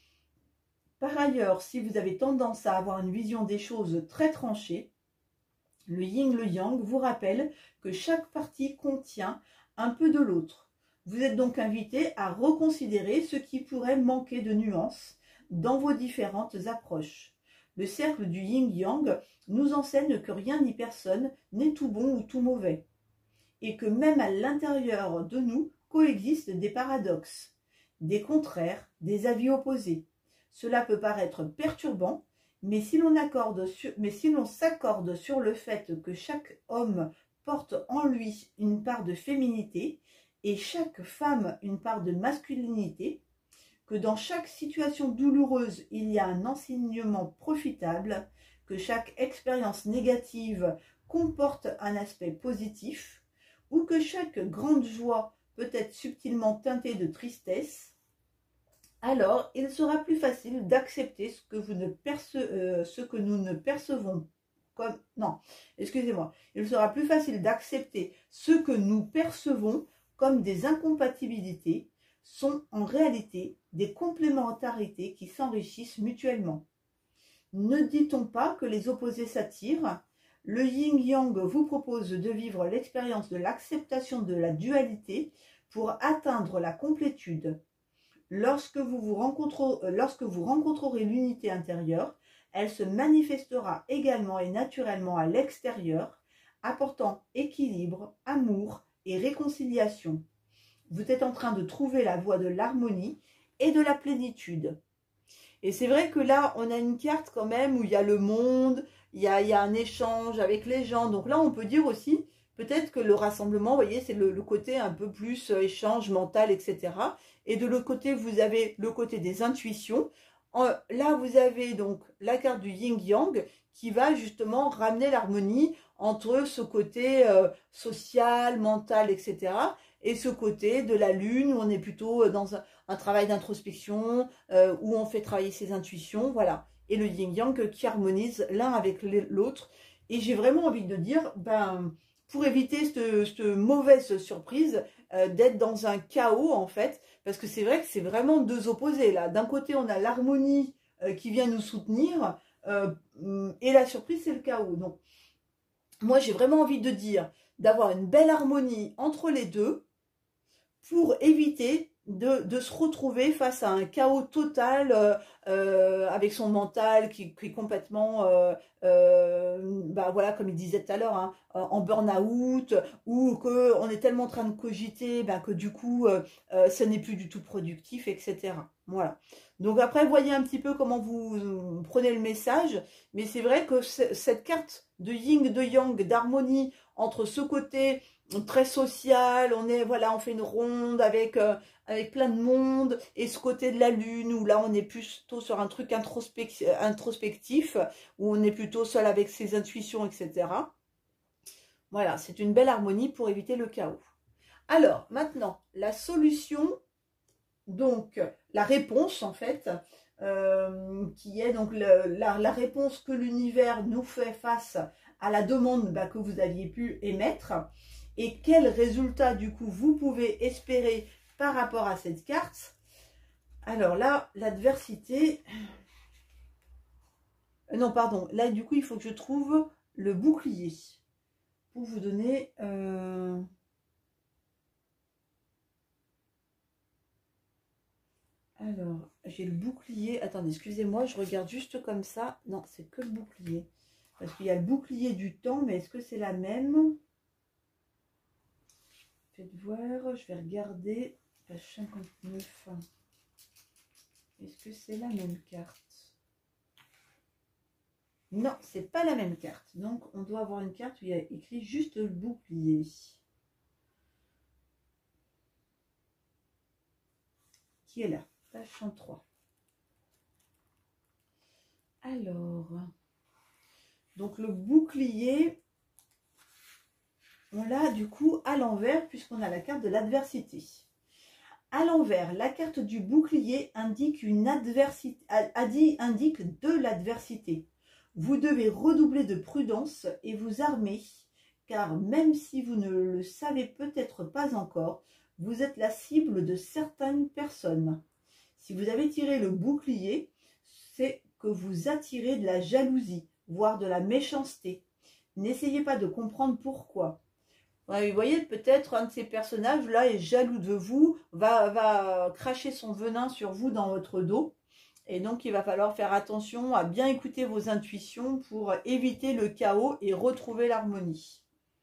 Par ailleurs, si vous avez tendance à avoir une vision des choses très tranchée, le yin, le yang vous rappelle que chaque partie contient un peu de l'autre. Vous êtes donc invité à reconsidérer ce qui pourrait manquer de nuances dans vos différentes approches. Le cercle du yin-yang nous enseigne que rien ni personne n'est tout bon ou tout mauvais, et que même à l'intérieur de nous coexistent des paradoxes, des contraires, des avis opposés. Cela peut paraître perturbant, mais si l'on s'accorde sur le fait que chaque homme porte en lui une part de féminité et chaque femme une part de masculinité, que dans chaque situation douloureuse il y a un enseignement profitable, que chaque expérience négative comporte un aspect positif, ou que chaque grande joie peut être subtilement teintée de tristesse, alors il sera plus facile d'accepter ce que nous ne percevons comme... Non, excusez-moi. Il sera plus facile d'accepter ce que nous percevons comme des incompatibilités sont en réalité des complémentarités qui s'enrichissent mutuellement. Ne dit-on pas que les opposés s'attirent? Le yin-yang vous propose de vivre l'expérience de l'acceptation de la dualité pour atteindre la complétude. Lorsque vous rencontrerez l'unité intérieure, elle se manifestera également et naturellement à l'extérieur, apportant équilibre, amour et réconciliation. Vous êtes en train de trouver la voie de l'harmonie et de la plénitude. Et c'est vrai que là, on a une carte quand même où il y a le monde, il y a un échange avec les gens. Donc là, on peut dire aussi, peut-être que le rassemblement, vous voyez, c'est le côté un peu plus échange mental, etc. Et de l'autre côté, vous avez le côté des intuitions. Là, vous avez donc la carte du yin-yang qui va justement ramener l'harmonie entre ce côté social, mental, etc. et ce côté de la lune où on est plutôt dans un travail d'introspection, où on fait travailler ses intuitions, voilà. Et le yin-yang qui harmonise l'un avec l'autre. Et j'ai vraiment envie de dire, ben, pour éviter cette mauvaise surprise d'être dans un chaos en fait, parce que c'est vrai que c'est vraiment deux opposés là. D'un côté, on a l'harmonie qui vient nous soutenir, et la surprise, c'est le chaos. Donc, moi, j'ai vraiment envie de dire d'avoir une belle harmonie entre les deux pour éviter de se retrouver face à un chaos total avec son mental qui est complètement, bah voilà, comme il disait tout à l'heure, hein, en burn-out, ou qu'on est tellement en train de cogiter bah, que du coup, ce n'est plus du tout productif, etc. Voilà. Donc après, voyez un petit peu comment vous prenez le message, mais c'est vrai que cette carte de yin, de yang, d'harmonie entre ce côté très social, voilà, on fait une ronde avec plein de monde, et ce côté de la lune où là on est plutôt sur un truc introspectif, où on est plutôt seul avec ses intuitions, etc. Voilà, c'est une belle harmonie pour éviter le chaos. Alors maintenant, la solution, donc la réponse en fait, qui est donc la réponse que l'univers nous fait face à la demande bah, que vous aviez pu émettre. Et quel résultat, du coup, vous pouvez espérer par rapport à cette carte? Alors là, l'adversité... non, pardon. Là, du coup, il faut que je trouve le bouclier. Pour vous donner... Alors, j'ai le bouclier. Attendez, excusez-moi, je regarde juste comme ça. Non, c'est que le bouclier. Parce qu'il y a le bouclier du temps, mais est-ce que c'est la même? Faites voir, je vais regarder. Page 59. Est-ce que c'est la même carte? Non, c'est pas la même carte. Donc, on doit avoir une carte où il y a écrit juste le bouclier. Qui est là? Page 103. Alors, donc le bouclier, on l'a du coup à l'envers puisqu'on a la carte de l'adversité. À l'envers, la carte du bouclier indique une adversité, indique de l'adversité. Vous devez redoubler de prudence et vous armer, car même si vous ne le savez peut-être pas encore, vous êtes la cible de certaines personnes. Si vous avez tiré le bouclier, c'est que vous attirez de la jalousie, voire de la méchanceté. N'essayez pas de comprendre pourquoi. Ouais, vous voyez, peut-être un de ces personnages-là est jaloux de vous, va cracher son venin sur vous dans votre dos. Et donc, il va falloir faire attention à bien écouter vos intuitions pour éviter le chaos et retrouver l'harmonie.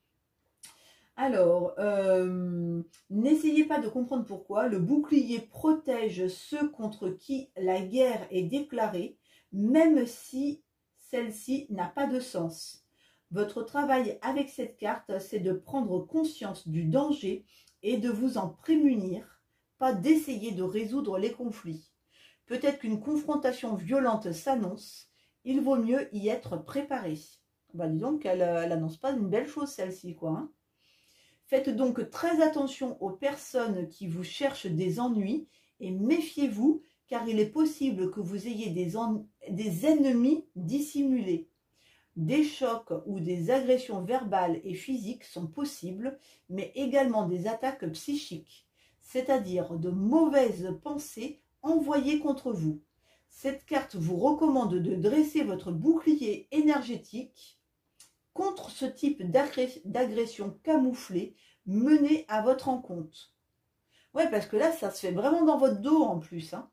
Alors, n'essayez pas de comprendre pourquoi. Le bouclier protège ceux contre qui la guerre est déclarée, même si celle-ci n'a pas de sens. Votre travail avec cette carte, c'est de prendre conscience du danger et de vous en prémunir, pas d'essayer de résoudre les conflits. Peut-être qu'une confrontation violente s'annonce, il vaut mieux y être préparé. Bah, dis donc, elle n'annonce pas une belle chose celle-ci, quoi. Hein. Faites donc très attention aux personnes qui vous cherchent des ennuis et méfiez-vous car il est possible que vous ayez des ennemis dissimulés. Des chocs ou des agressions verbales et physiques sont possibles, mais également des attaques psychiques, c'est-à-dire de mauvaises pensées envoyées contre vous. Cette carte vous recommande de dresser votre bouclier énergétique contre ce type d'agression camouflée menée à votre encontre. Ouais, parce que là, ça se fait vraiment dans votre dos en plus. Hein.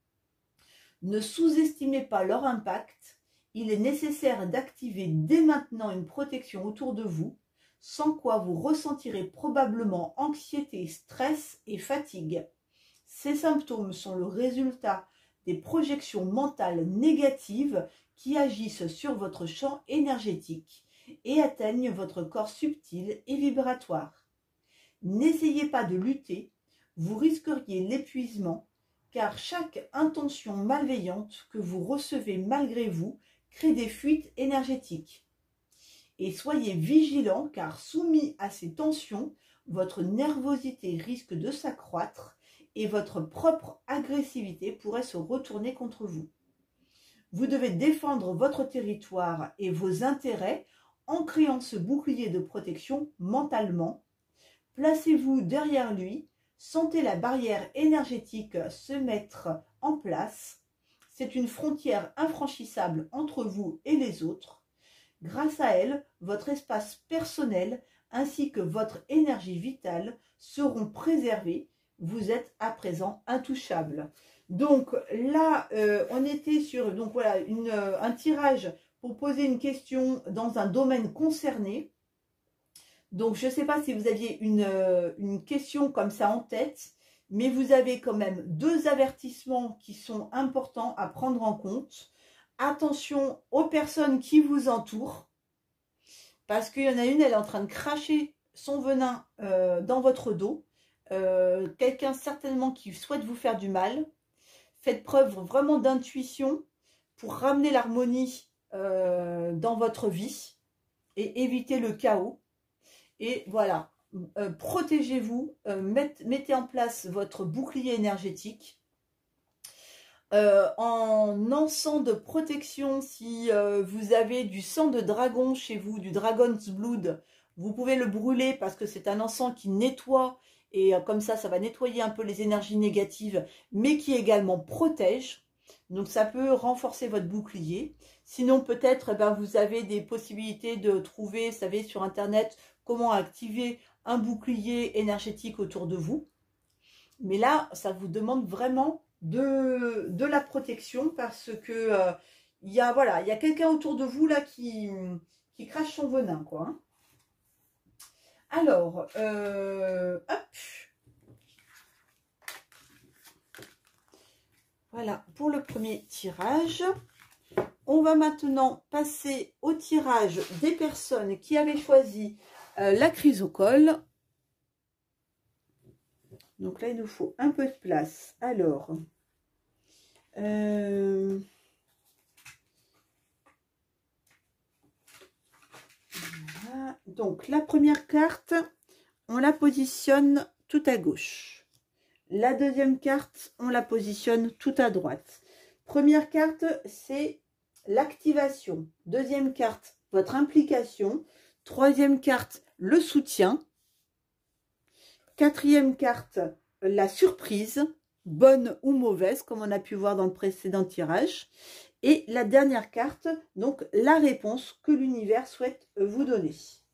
Ne sous-estimez pas leur impact. Il est nécessaire d'activer dès maintenant une protection autour de vous, sans quoi vous ressentirez probablement anxiété, stress et fatigue. Ces symptômes sont le résultat des projections mentales négatives qui agissent sur votre champ énergétique et atteignent votre corps subtil et vibratoire. N'essayez pas de lutter, vous risqueriez l'épuisement, car chaque intention malveillante que vous recevez malgré vous crée des fuites énergétiques. Et soyez vigilants, car soumis à ces tensions, votre nervosité risque de s'accroître et votre propre agressivité pourrait se retourner contre vous. Vous devez défendre votre territoire et vos intérêts en créant ce bouclier de protection mentalement. Placez-vous derrière lui, sentez la barrière énergétique se mettre en place. C'est une frontière infranchissable entre vous et les autres. Grâce à elle, votre espace personnel ainsi que votre énergie vitale seront préservés. Vous êtes à présent intouchable. Donc là, on était sur donc voilà, un tirage pour poser une question dans un domaine concerné. Donc, je ne sais pas si vous aviez une question comme ça en tête, mais vous avez quand même 2 avertissements qui sont importants à prendre en compte. Attention aux personnes qui vous entourent, parce qu'il y en a une, elle est en train de cracher son venin dans votre dos. Quelqu'un certainement qui souhaite vous faire du mal. Faites preuve vraiment d'intuition pour ramener l'harmonie dans votre vie et éviter le chaos. Et voilà, protégez-vous, mettez en place votre bouclier énergétique. En encens de protection, si vous avez du sang de dragon chez vous, du Dragon's Blood, vous pouvez le brûler parce que c'est un encens qui nettoie et comme ça va nettoyer un peu les énergies négatives, mais qui également protège. Donc ça peut renforcer votre bouclier. Sinon peut-être vous avez des possibilités de trouver, vous savez, sur internet, comment activer un bouclier énergétique autour de vous. Mais là, ça vous demande vraiment de la protection parce que il y a quelqu'un autour de vous là qui crache son venin, quoi. Hein. Alors, hop. Voilà pour le premier tirage. On va maintenant passer au tirage des personnes qui avaient choisi la chrysocole. Donc là, il nous faut un peu de place. Alors, voilà. Donc la première carte, on la positionne tout à gauche. La deuxième carte, on la positionne tout à droite. Première carte, c'est l'activation. Deuxième carte, votre implication. Troisième carte, le soutien. Quatrième carte, la surprise, bonne ou mauvaise, comme on a pu voir dans le précédent tirage. Et la dernière carte, donc la réponse que l'univers souhaite vous donner.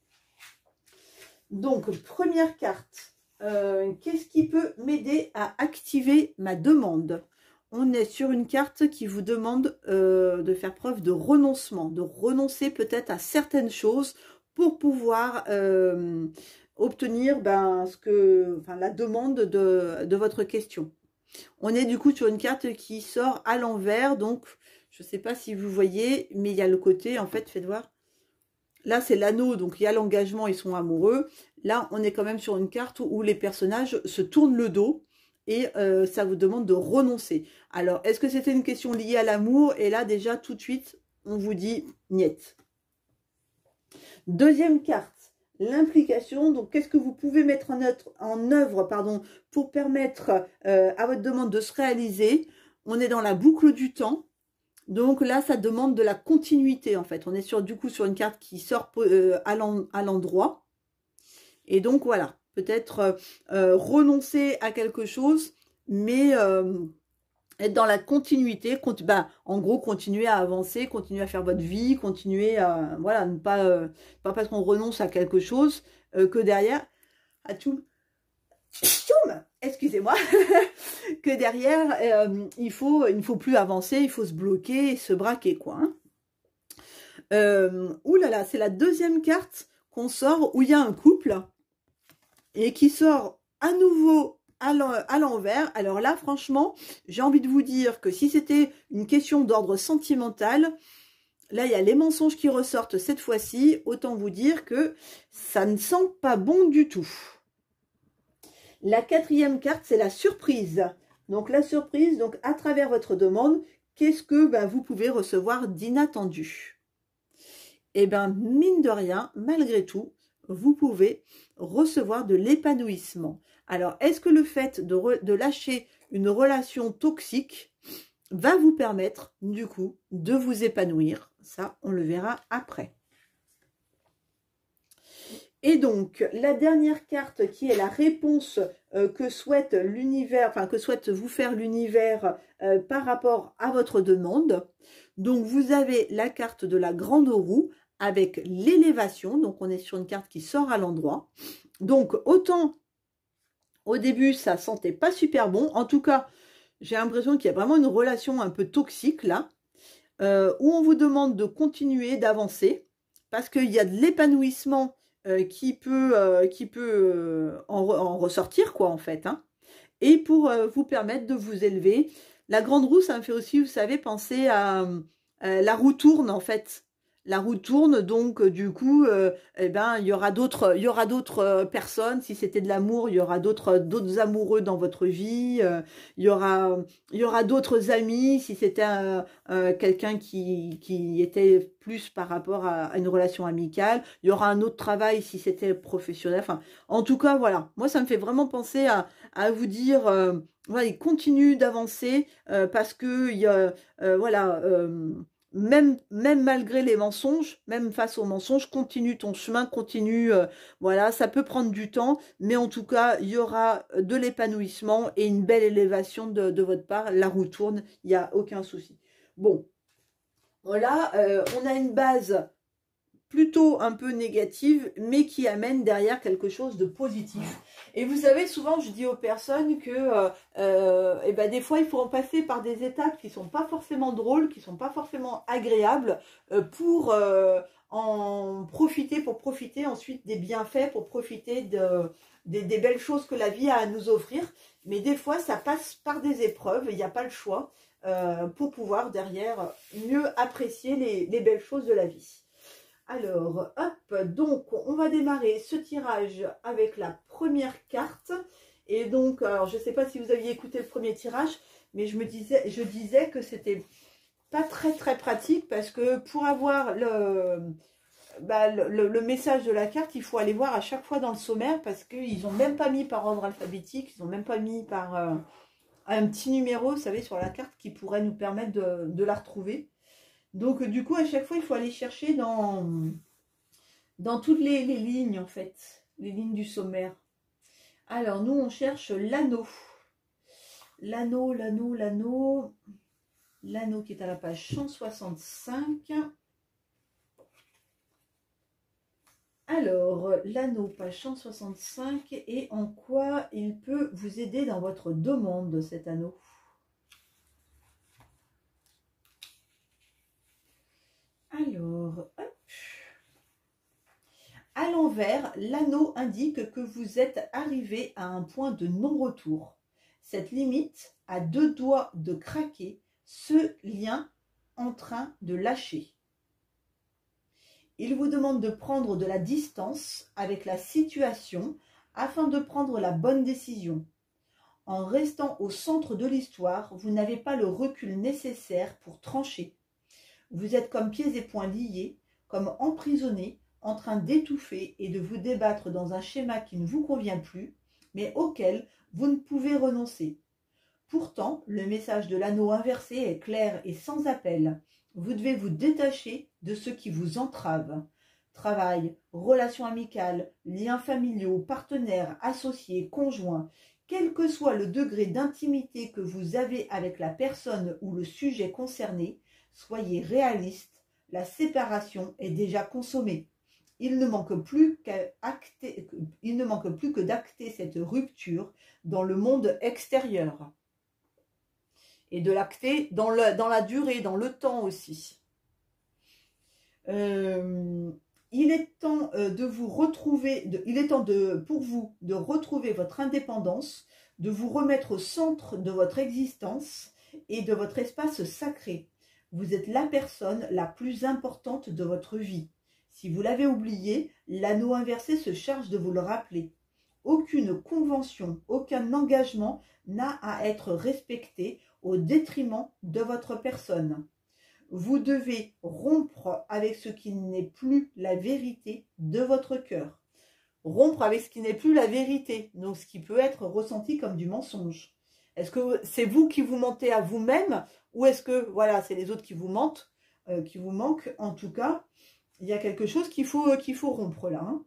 Donc, première carte, qu'est-ce qui peut m'aider à activer ma demande? On est sur une carte qui vous demande de faire preuve de renoncement, de renoncer peut-être à certaines choses pour pouvoir obtenir la demande de votre question. On est du coup sur une carte qui sort à l'envers, donc je ne sais pas si vous voyez, mais il y a le côté, en fait, faites voir. Là, c'est l'anneau, donc il y a l'engagement, ils sont amoureux. Là, on est quand même sur une carte où les personnages se tournent le dos et ça vous demande de renoncer. Alors, est-ce que c'était une question liée à l'amour? Et là, déjà, tout de suite, on vous dit niet. Deuxième carte, l'implication. Donc, qu'est-ce que vous pouvez mettre en œuvre pour permettre à votre demande de se réaliser? On est dans la boucle du temps. Donc là, ça demande de la continuité, en fait. On est du coup sur une carte qui sort à l'endroit. Et donc, voilà. Peut-être renoncer à quelque chose, mais être dans la continuité. En gros, continuer à avancer, continuer à faire votre vie, continuer à... Voilà, ne pas parce qu'on renonce à quelque chose que derrière... Excusez-moi, que derrière, il ne faut plus avancer, il faut se bloquer et se braquer, quoi. Ouh là là, c'est la deuxième carte qu'on sort où il y a un couple et qui sort à nouveau à l'envers. Alors là, franchement, j'ai envie de vous dire que si c'était une question d'ordre sentimental, là, il y a les mensonges qui ressortent cette fois-ci. Autant vous dire que ça ne sent pas bon du tout. La quatrième carte, c'est la surprise. Donc, la surprise, donc à travers votre demande, qu'est-ce que vous pouvez recevoir d'inattendu? Eh bien, mine de rien, malgré tout, vous pouvez recevoir de l'épanouissement. Alors, est-ce que le fait de lâcher une relation toxique va vous permettre, du coup, de vous épanouir? Ça, on le verra après. Et donc, la dernière carte qui est la réponse que souhaite l'univers, que souhaite vous faire l'univers par rapport à votre demande. Donc, vous avez la carte de la grande roue avec l'élévation. Donc, on est sur une carte qui sort à l'endroit. Donc, autant au début, ça sentait pas super bon. En tout cas, j'ai l'impression qu'il y a vraiment une relation un peu toxique là, où on vous demande de continuer, d'avancer, parce qu'il y a de l'épanouissement qui peut en ressortir, quoi, en fait. Et pour vous permettre de vous élever. La grande roue, ça me fait aussi, vous savez, penser à la roue tourne, en fait. La roue tourne, donc du coup, il y aura d'autres personnes. Si c'était de l'amour, il y aura d'autres amoureux dans votre vie. Il y aura d'autres amis. Si c'était quelqu'un qui était plus par rapport à une relation amicale, il y aura un autre travail si c'était professionnel. Enfin, en tout cas, voilà. Moi, ça me fait vraiment penser à vous dire, voilà, il continue d'avancer parce que voilà. Même malgré les mensonges, même face aux mensonges, continue ton chemin, continue, voilà, ça peut prendre du temps, mais en tout cas, il y aura de l'épanouissement et une belle élévation de votre part. La roue tourne, il n'y a aucun souci. Bon, voilà, on a une base plutôt un peu négative, mais qui amène derrière quelque chose de positif. Et vous savez, souvent, je dis aux personnes que des fois, il faut en passer par des étapes qui ne sont pas forcément drôles, qui ne sont pas forcément agréables, pour en profiter pour profiter ensuite des bienfaits, pour profiter des belles choses que la vie a à nous offrir. Mais des fois, ça passe par des épreuves, il n'y a pas le choix pour pouvoir derrière mieux apprécier les belles choses de la vie. Alors, hop, donc on va démarrer ce tirage avec la première carte. Et donc, alors je ne sais pas si vous aviez écouté le premier tirage, mais je disais que c'était pas très pratique parce que pour avoir le message de la carte, il faut aller voir à chaque fois dans le sommaire parce qu'ils n'ont même pas mis par ordre alphabétique, ils n'ont même pas mis par un petit numéro, vous savez, sur la carte qui pourrait nous permettre de la retrouver. Donc, du coup, à chaque fois, il faut aller chercher dans toutes les lignes, en fait, les lignes du sommaire. Alors, nous, on cherche l'anneau. L'anneau qui est à la page 165. Alors, l'anneau, page 165, et en quoi il peut vous aider dans votre demande, cet anneau? Alors, hop. À l'envers, l'anneau indique que vous êtes arrivé à un point de non-retour. Cette limite a 2 doigts de craquer, ce lien en train de lâcher. Il vous demande de prendre de la distance avec la situation afin de prendre la bonne décision. En restant au centre de l'histoire, vous n'avez pas le recul nécessaire pour trancher. Vous êtes comme pieds et poings liés, comme emprisonnés, en train d'étouffer et de vous débattre dans un schéma qui ne vous convient plus, mais auquel vous ne pouvez renoncer. Pourtant, le message de l'anneau inversé est clair et sans appel. Vous devez vous détacher de ce qui vous entrave. Travail, relations amicales, liens familiaux, partenaires, associés, conjoints, quel que soit le degré d'intimité que vous avez avec la personne ou le sujet concerné, soyez réaliste, la séparation est déjà consommée. Il ne manque plus que d'acter cette rupture dans le monde extérieur. Et de l'acter dans la durée, dans le temps aussi. Il est temps pour vous de retrouver votre indépendance, de vous remettre au centre de votre existence et de votre espace sacré. Vous êtes la personne la plus importante de votre vie. Si vous l'avez oublié, l'anneau inversé se charge de vous le rappeler. Aucune convention, aucun engagement n'a à être respecté au détriment de votre personne. Vous devez rompre avec ce qui n'est plus la vérité de votre cœur. Rompre avec ce qui n'est plus la vérité, donc ce qui peut être ressenti comme du mensonge. Est-ce que c'est vous qui vous mentez à vous-même ou est-ce que voilà, c'est les autres qui vous mentent, qui vous manquent? En tout cas, il y a quelque chose qu'il faut rompre là. Hein.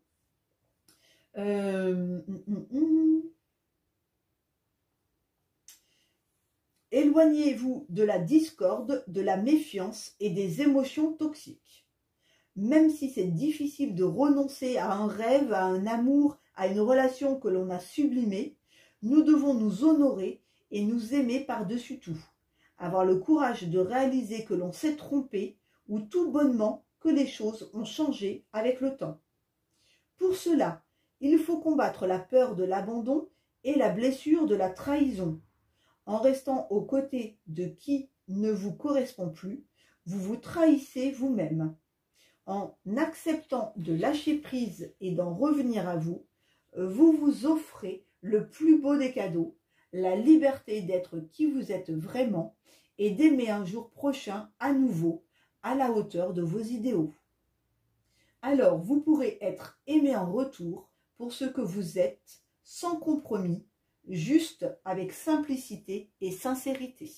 Éloignez-vous de la discorde, de la méfiance et des émotions toxiques. Même si c'est difficile de renoncer à un rêve, à un amour, à une relation que l'on a sublimée, nous devons nous honorer et nous aimer par-dessus tout. Avoir le courage de réaliser que l'on s'est trompé ou tout bonnement que les choses ont changé avec le temps. Pour cela, il faut combattre la peur de l'abandon et la blessure de la trahison. En restant aux côtés de qui ne vous correspond plus, vous vous trahissez vous-même. En acceptant de lâcher prise et d'en revenir à vous, vous vous offrez le plus beau des cadeaux, la liberté d'être qui vous êtes vraiment et d'aimer un jour prochain à nouveau, à la hauteur de vos idéaux. Alors vous pourrez être aimé en retour pour ce que vous êtes, sans compromis, juste avec simplicité et sincérité.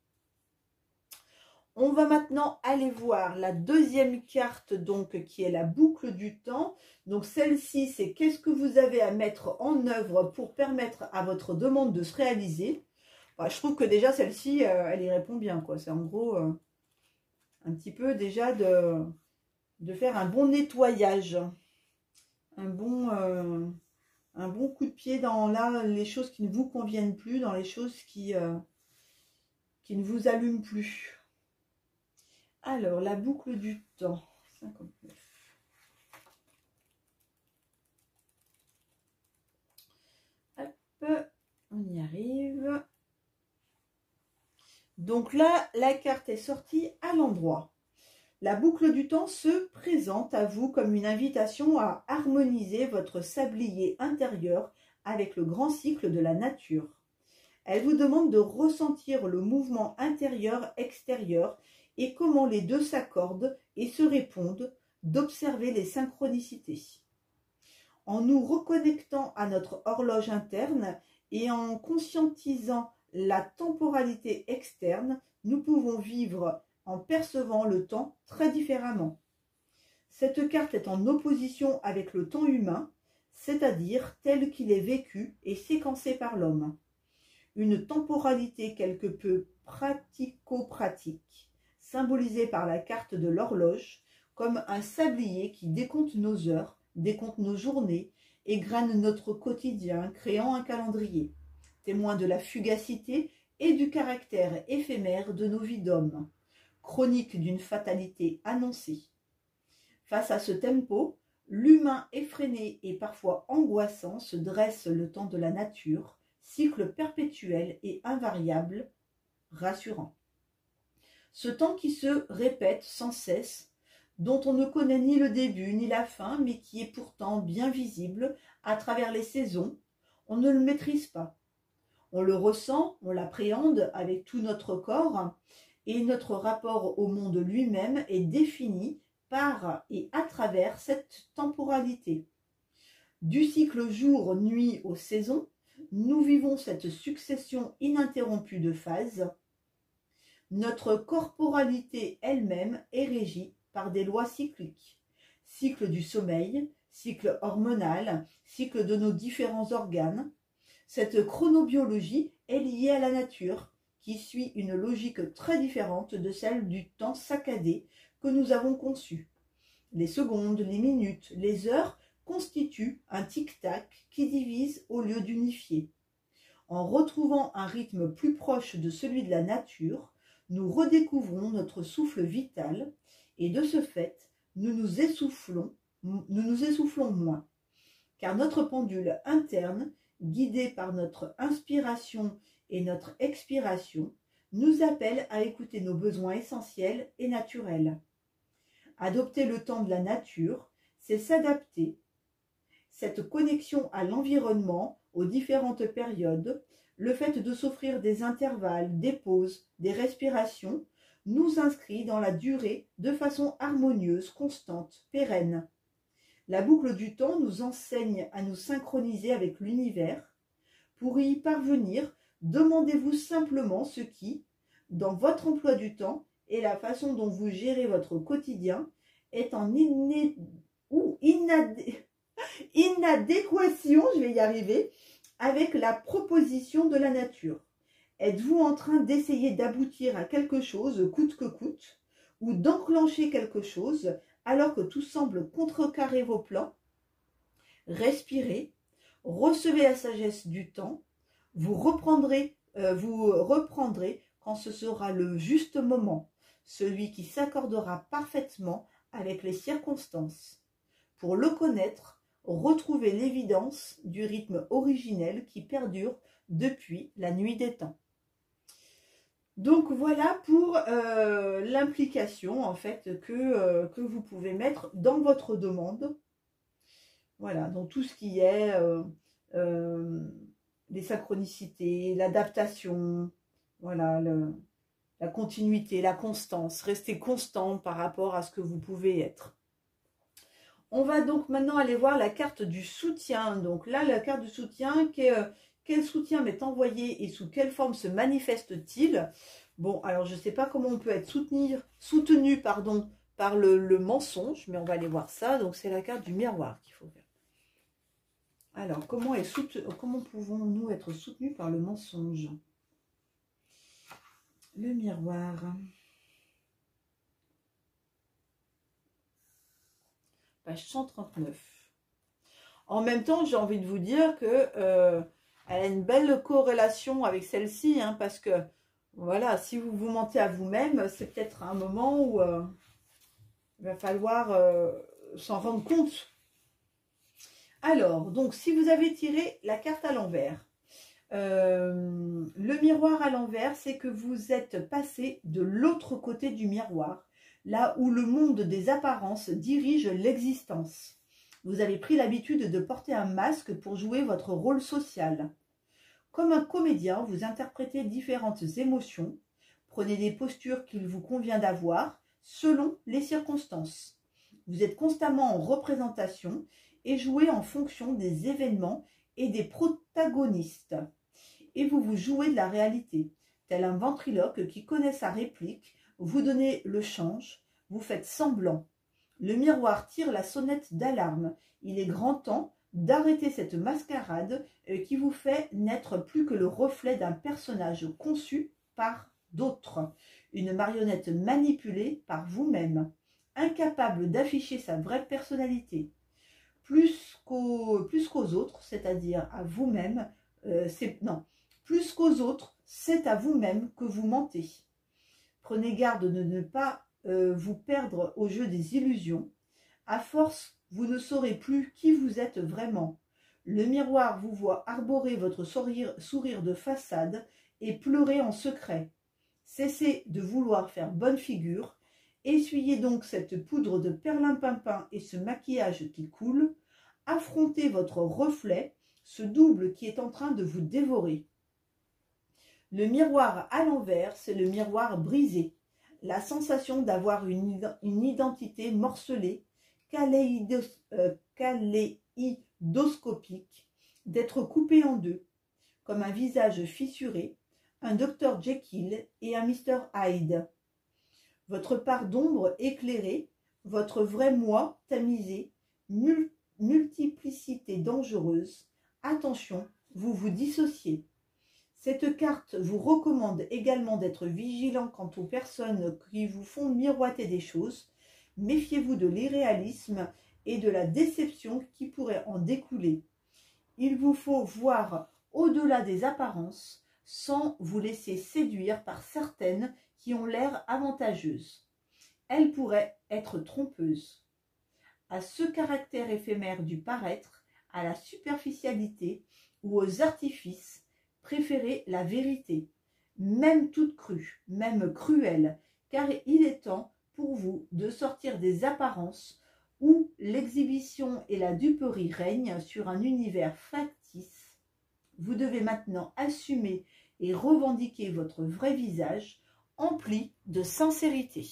On va maintenant aller voir la deuxième carte donc qui est la boucle du temps. Donc celle-ci, c'est qu'est-ce que vous avez à mettre en œuvre pour permettre à votre demande de se réaliser. Bah, je trouve que déjà celle-ci, elle y répond bien, quoi. C'est en gros un petit peu déjà de faire un bon nettoyage, un bon coup de pied dans les choses qui ne vous conviennent plus, dans les choses qui ne vous allument plus. Alors, la boucle du temps, 59. Donc là, la carte est sortie à l'endroit. La boucle du temps se présente à vous comme une invitation à harmoniser votre sablier intérieur avec le grand cycle de la nature. Elle vous demande de ressentir le mouvement intérieur-extérieur et comment les deux s'accordent et se répondent, d'observer les synchronicités. En nous reconnectant à notre horloge interne et en conscientisant la temporalité externe, nous pouvons vivre en percevant le temps très différemment. Cette carte est en opposition avec le temps humain, c'est-à-dire tel qu'il est vécu et séquencé par l'homme. Une temporalité quelque peu pratico-pratique, symbolisée par la carte de l'horloge, comme un sablier qui décompte nos heures, décompte nos journées, égrène notre quotidien, créant un calendrier, témoin de la fugacité et du caractère éphémère de nos vies d'hommes, chronique d'une fatalité annoncée. Face à ce tempo, l'humain effréné et parfois angoissant se dresse le temps de la nature, cycle perpétuel et invariable, rassurant. Ce temps qui se répète sans cesse, dont on ne connaît ni le début ni la fin, mais qui est pourtant bien visible à travers les saisons, on ne le maîtrise pas. On le ressent, on l'appréhende avec tout notre corps, et notre rapport au monde lui-même est défini par et à travers cette temporalité. Du cycle jour-nuit aux saisons, nous vivons cette succession ininterrompue de phases. Notre corporalité elle-même est régie par des lois cycliques. Cycle du sommeil, cycle hormonal, cycle de nos différents organes. Cette chronobiologie est liée à la nature, qui suit une logique très différente de celle du temps saccadé que nous avons conçu. Les secondes, les minutes, les heures constituent un tic-tac qui divise au lieu d'unifier. En retrouvant un rythme plus proche de celui de la nature, nous redécouvrons notre souffle vital et de ce fait, nous nous essoufflons moins. Car notre pendule interne, guidée par notre inspiration et notre expiration, nous appelle à écouter nos besoins essentiels et naturels. Adopter le temps de la nature, c'est s'adapter. Cette connexion à l'environnement, aux différentes périodes, le fait de s'offrir des intervalles, des pauses, des respirations, nous inscrit dans la durée de façon harmonieuse, constante, pérenne. La boucle du temps nous enseigne à nous synchroniser avec l'univers. Pour y parvenir, demandez-vous simplement ce qui, dans votre emploi du temps et la façon dont vous gérez votre quotidien, est en inadéquation, je vais y arriver, avec la proposition de la nature. Êtes-vous en train d'essayer d'aboutir à quelque chose coûte que coûte, ou d'enclencher quelque chose alors que tout semble contrecarrer vos plans? Respirez, recevez la sagesse du temps, vous reprendrez quand ce sera le juste moment, celui qui s'accordera parfaitement avec les circonstances. Pour le connaître, retrouvez l'évidence du rythme originel qui perdure depuis la nuit des temps. Donc voilà pour l'implication en fait que vous pouvez mettre dans votre demande. Voilà, donc tout ce qui est les synchronicités, l'adaptation, voilà, la continuité, la constance. Restez constant par rapport à ce que vous pouvez être. On va donc maintenant aller voir la carte du soutien. Donc là, la carte du soutien, quel soutien m'est envoyé et sous quelle forme se manifeste-t-il? Bon, alors je ne sais pas comment on peut être soutenu par le mensonge, mais on va aller voir ça. Donc c'est la carte du miroir qu'il faut faire. Alors, comment pouvons-nous être soutenus par le mensonge? Le miroir. Page 139. En même temps, j'ai envie de vous dire que elle a une belle corrélation avec celle-ci, hein, parce que, voilà, si vous vous mentez à vous-même, c'est peut-être un moment où il va falloir s'en rendre compte. Alors, donc, si vous avez tiré la carte à l'envers, Le miroir à l'envers, c'est que vous êtes passé de l'autre côté du miroir, là où le monde des apparences dirige l'existence. Vous avez pris l'habitude de porter un masque pour jouer votre rôle social. Comme un comédien, vous interprétez différentes émotions, prenez des postures qu'il vous convient d'avoir selon les circonstances. Vous êtes constamment en représentation et jouez en fonction des événements et des protagonistes. Et vous vous jouez de la réalité, tel un ventriloque qui connaît sa réplique, vous donnez le change, vous faites semblant. Le miroir tire la sonnette d'alarme. Il est grand temps d'arrêter cette mascarade qui vous fait n'être plus que le reflet d'un personnage conçu par d'autres, une marionnette manipulée par vous-même, incapable d'afficher sa vraie personnalité. Plus qu'aux autres, c'est-à-dire à vous-même, plus qu'aux autres, c'est à vous-même que vous mentez. Prenez garde de ne pas vous perdre au jeu des illusions. À force, vous ne saurez plus qui vous êtes vraiment. Le miroir vous voit arborer votre sourire de façade et pleurer en secret. Cessez de vouloir faire bonne figure. Essuyez donc cette poudre de perlimpinpin et ce maquillage qui coule. Affrontez votre reflet, ce double qui est en train de vous dévorer. Le miroir à l'envers, c'est le miroir brisé. La sensation d'avoir une identité morcelée, kaléidoscopique, d'être coupé en deux, comme un visage fissuré, un Dr Jekyll et un Mr Hyde. Votre part d'ombre éclairée, votre vrai moi tamisé, multiplicité dangereuse. Attention, vous vous dissociez. Cette carte vous recommande également d'être vigilant quant aux personnes qui vous font miroiter des choses. Méfiez-vous de l'irréalisme et de la déception qui pourrait en découler. Il vous faut voir au-delà des apparences sans vous laisser séduire par certaines qui ont l'air avantageuses. Elles pourraient être trompeuses. À ce caractère éphémère du paraître, à la superficialité ou aux artifices, préférez la vérité, même toute crue, même cruelle, car il est temps pour vous de sortir des apparences où l'exhibition et la duperie règnent sur un univers factice. Vous devez maintenant assumer et revendiquer votre vrai visage, empli de sincérité.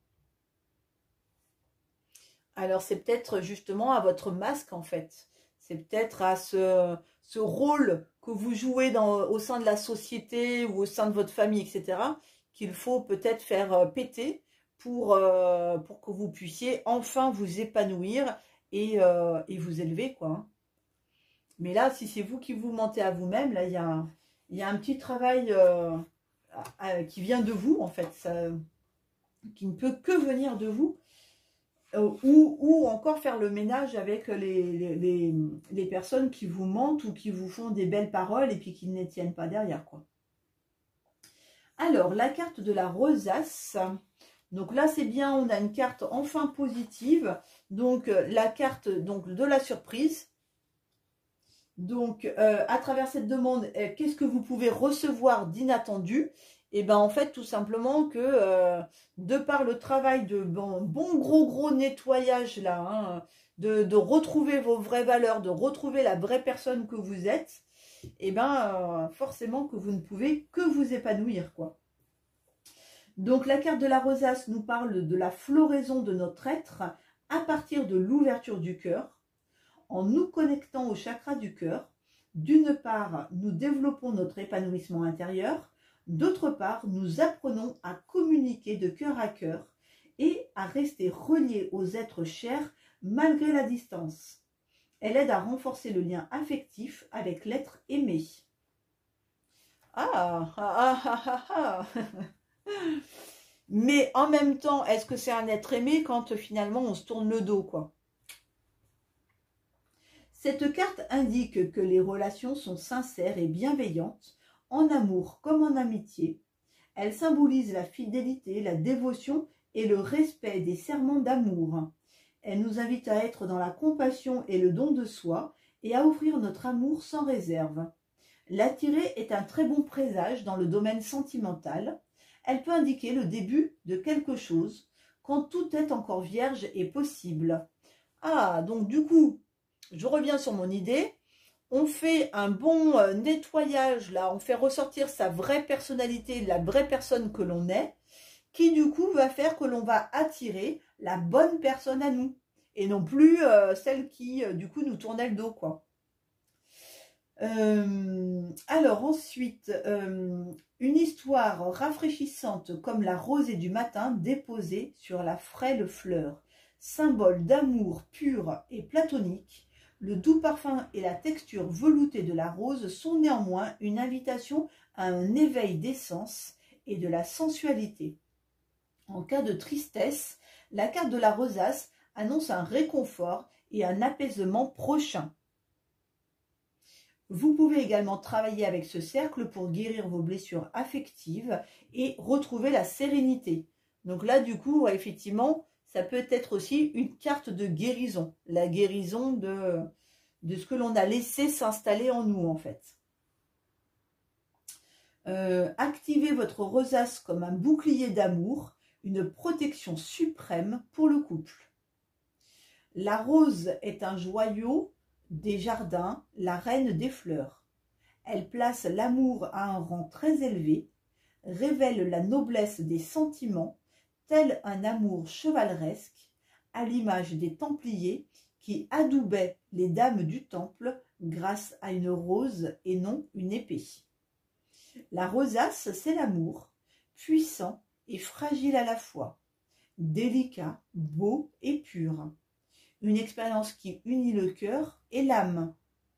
Alors c'est peut-être justement à votre masque en fait, c'est peut-être à ce rôle que vous jouez au sein de la société ou au sein de votre famille, etc., qu'il faut peut-être faire péter pour que vous puissiez enfin vous épanouir et vous élever, quoi. Mais là, si c'est vous qui vous mentez à vous-même, là, il y a un petit travail qui vient de vous, en fait, qui ne peut que venir de vous. Ou encore faire le ménage avec les personnes qui vous mentent ou qui vous font des belles paroles et puis qui ne les tiennent pas derrière, quoi. Alors, la carte de la rosace. Donc là, c'est bien, on a une carte enfin positive. Donc, la carte donc, de la surprise. Donc, à travers cette demande, qu'est-ce que vous pouvez recevoir d'inattendu? Et bien en fait tout simplement que de par le travail de bon gros nettoyage là, hein, de retrouver vos vraies valeurs, de retrouver la vraie personne que vous êtes, et bien forcément que vous ne pouvez que vous épanouir, quoi. Donc la carte de la rosace nous parle de la floraison de notre être à partir de l'ouverture du cœur, en nous connectant au chakra du cœur. D'une part, nous développons notre épanouissement intérieur. D'autre part, nous apprenons à communiquer de cœur à cœur et à rester reliés aux êtres chers malgré la distance. Elle aide à renforcer le lien affectif avec l'être aimé. Mais en même temps, est-ce que c'est un être aimé quand finalement on se tourne le dos, quoi? Cette carte indique que les relations sont sincères et bienveillantes, en amour comme en amitié. Elle symbolise la fidélité, la dévotion et le respect des serments d'amour. Elle nous invite à être dans la compassion et le don de soi et à offrir notre amour sans réserve. L'attirée est un très bon présage dans le domaine sentimental. Elle peut indiquer le début de quelque chose, quand tout est encore vierge et possible. Ah, donc du coup, je reviens sur mon idée. On fait un bon nettoyage, là, on fait ressortir sa vraie personnalité, la vraie personne que l'on est, qui du coup va faire que l'on va attirer la bonne personne à nous, et non plus celle qui du coup nous tournait le dos, quoi. Alors ensuite, une histoire rafraîchissante comme la rosée du matin déposée sur la frêle fleur, symbole d'amour pur et platonique. Le doux parfum et la texture veloutée de la rose sont néanmoins une invitation à un éveil des sens et de la sensualité. En cas de tristesse, la carte de la rosace annonce un réconfort et un apaisement prochain. Vous pouvez également travailler avec ce cercle pour guérir vos blessures affectives et retrouver la sérénité. Donc là, du coup, effectivement, ça peut être aussi une carte de guérison. La guérison de ce que l'on a laissé s'installer en nous, en fait. Activez votre rosace comme un bouclier d'amour, une protection suprême pour le couple. La rose est un joyau des jardins, la reine des fleurs. Elle place l'amour à un rang très élevé, révèle la noblesse des sentiments, tel un amour chevaleresque, à l'image des Templiers qui adoubaient les dames du temple grâce à une rose et non une épée. La rosace, c'est l'amour, puissant et fragile à la fois, délicat, beau et pur. Une expérience qui unit le cœur et l'âme.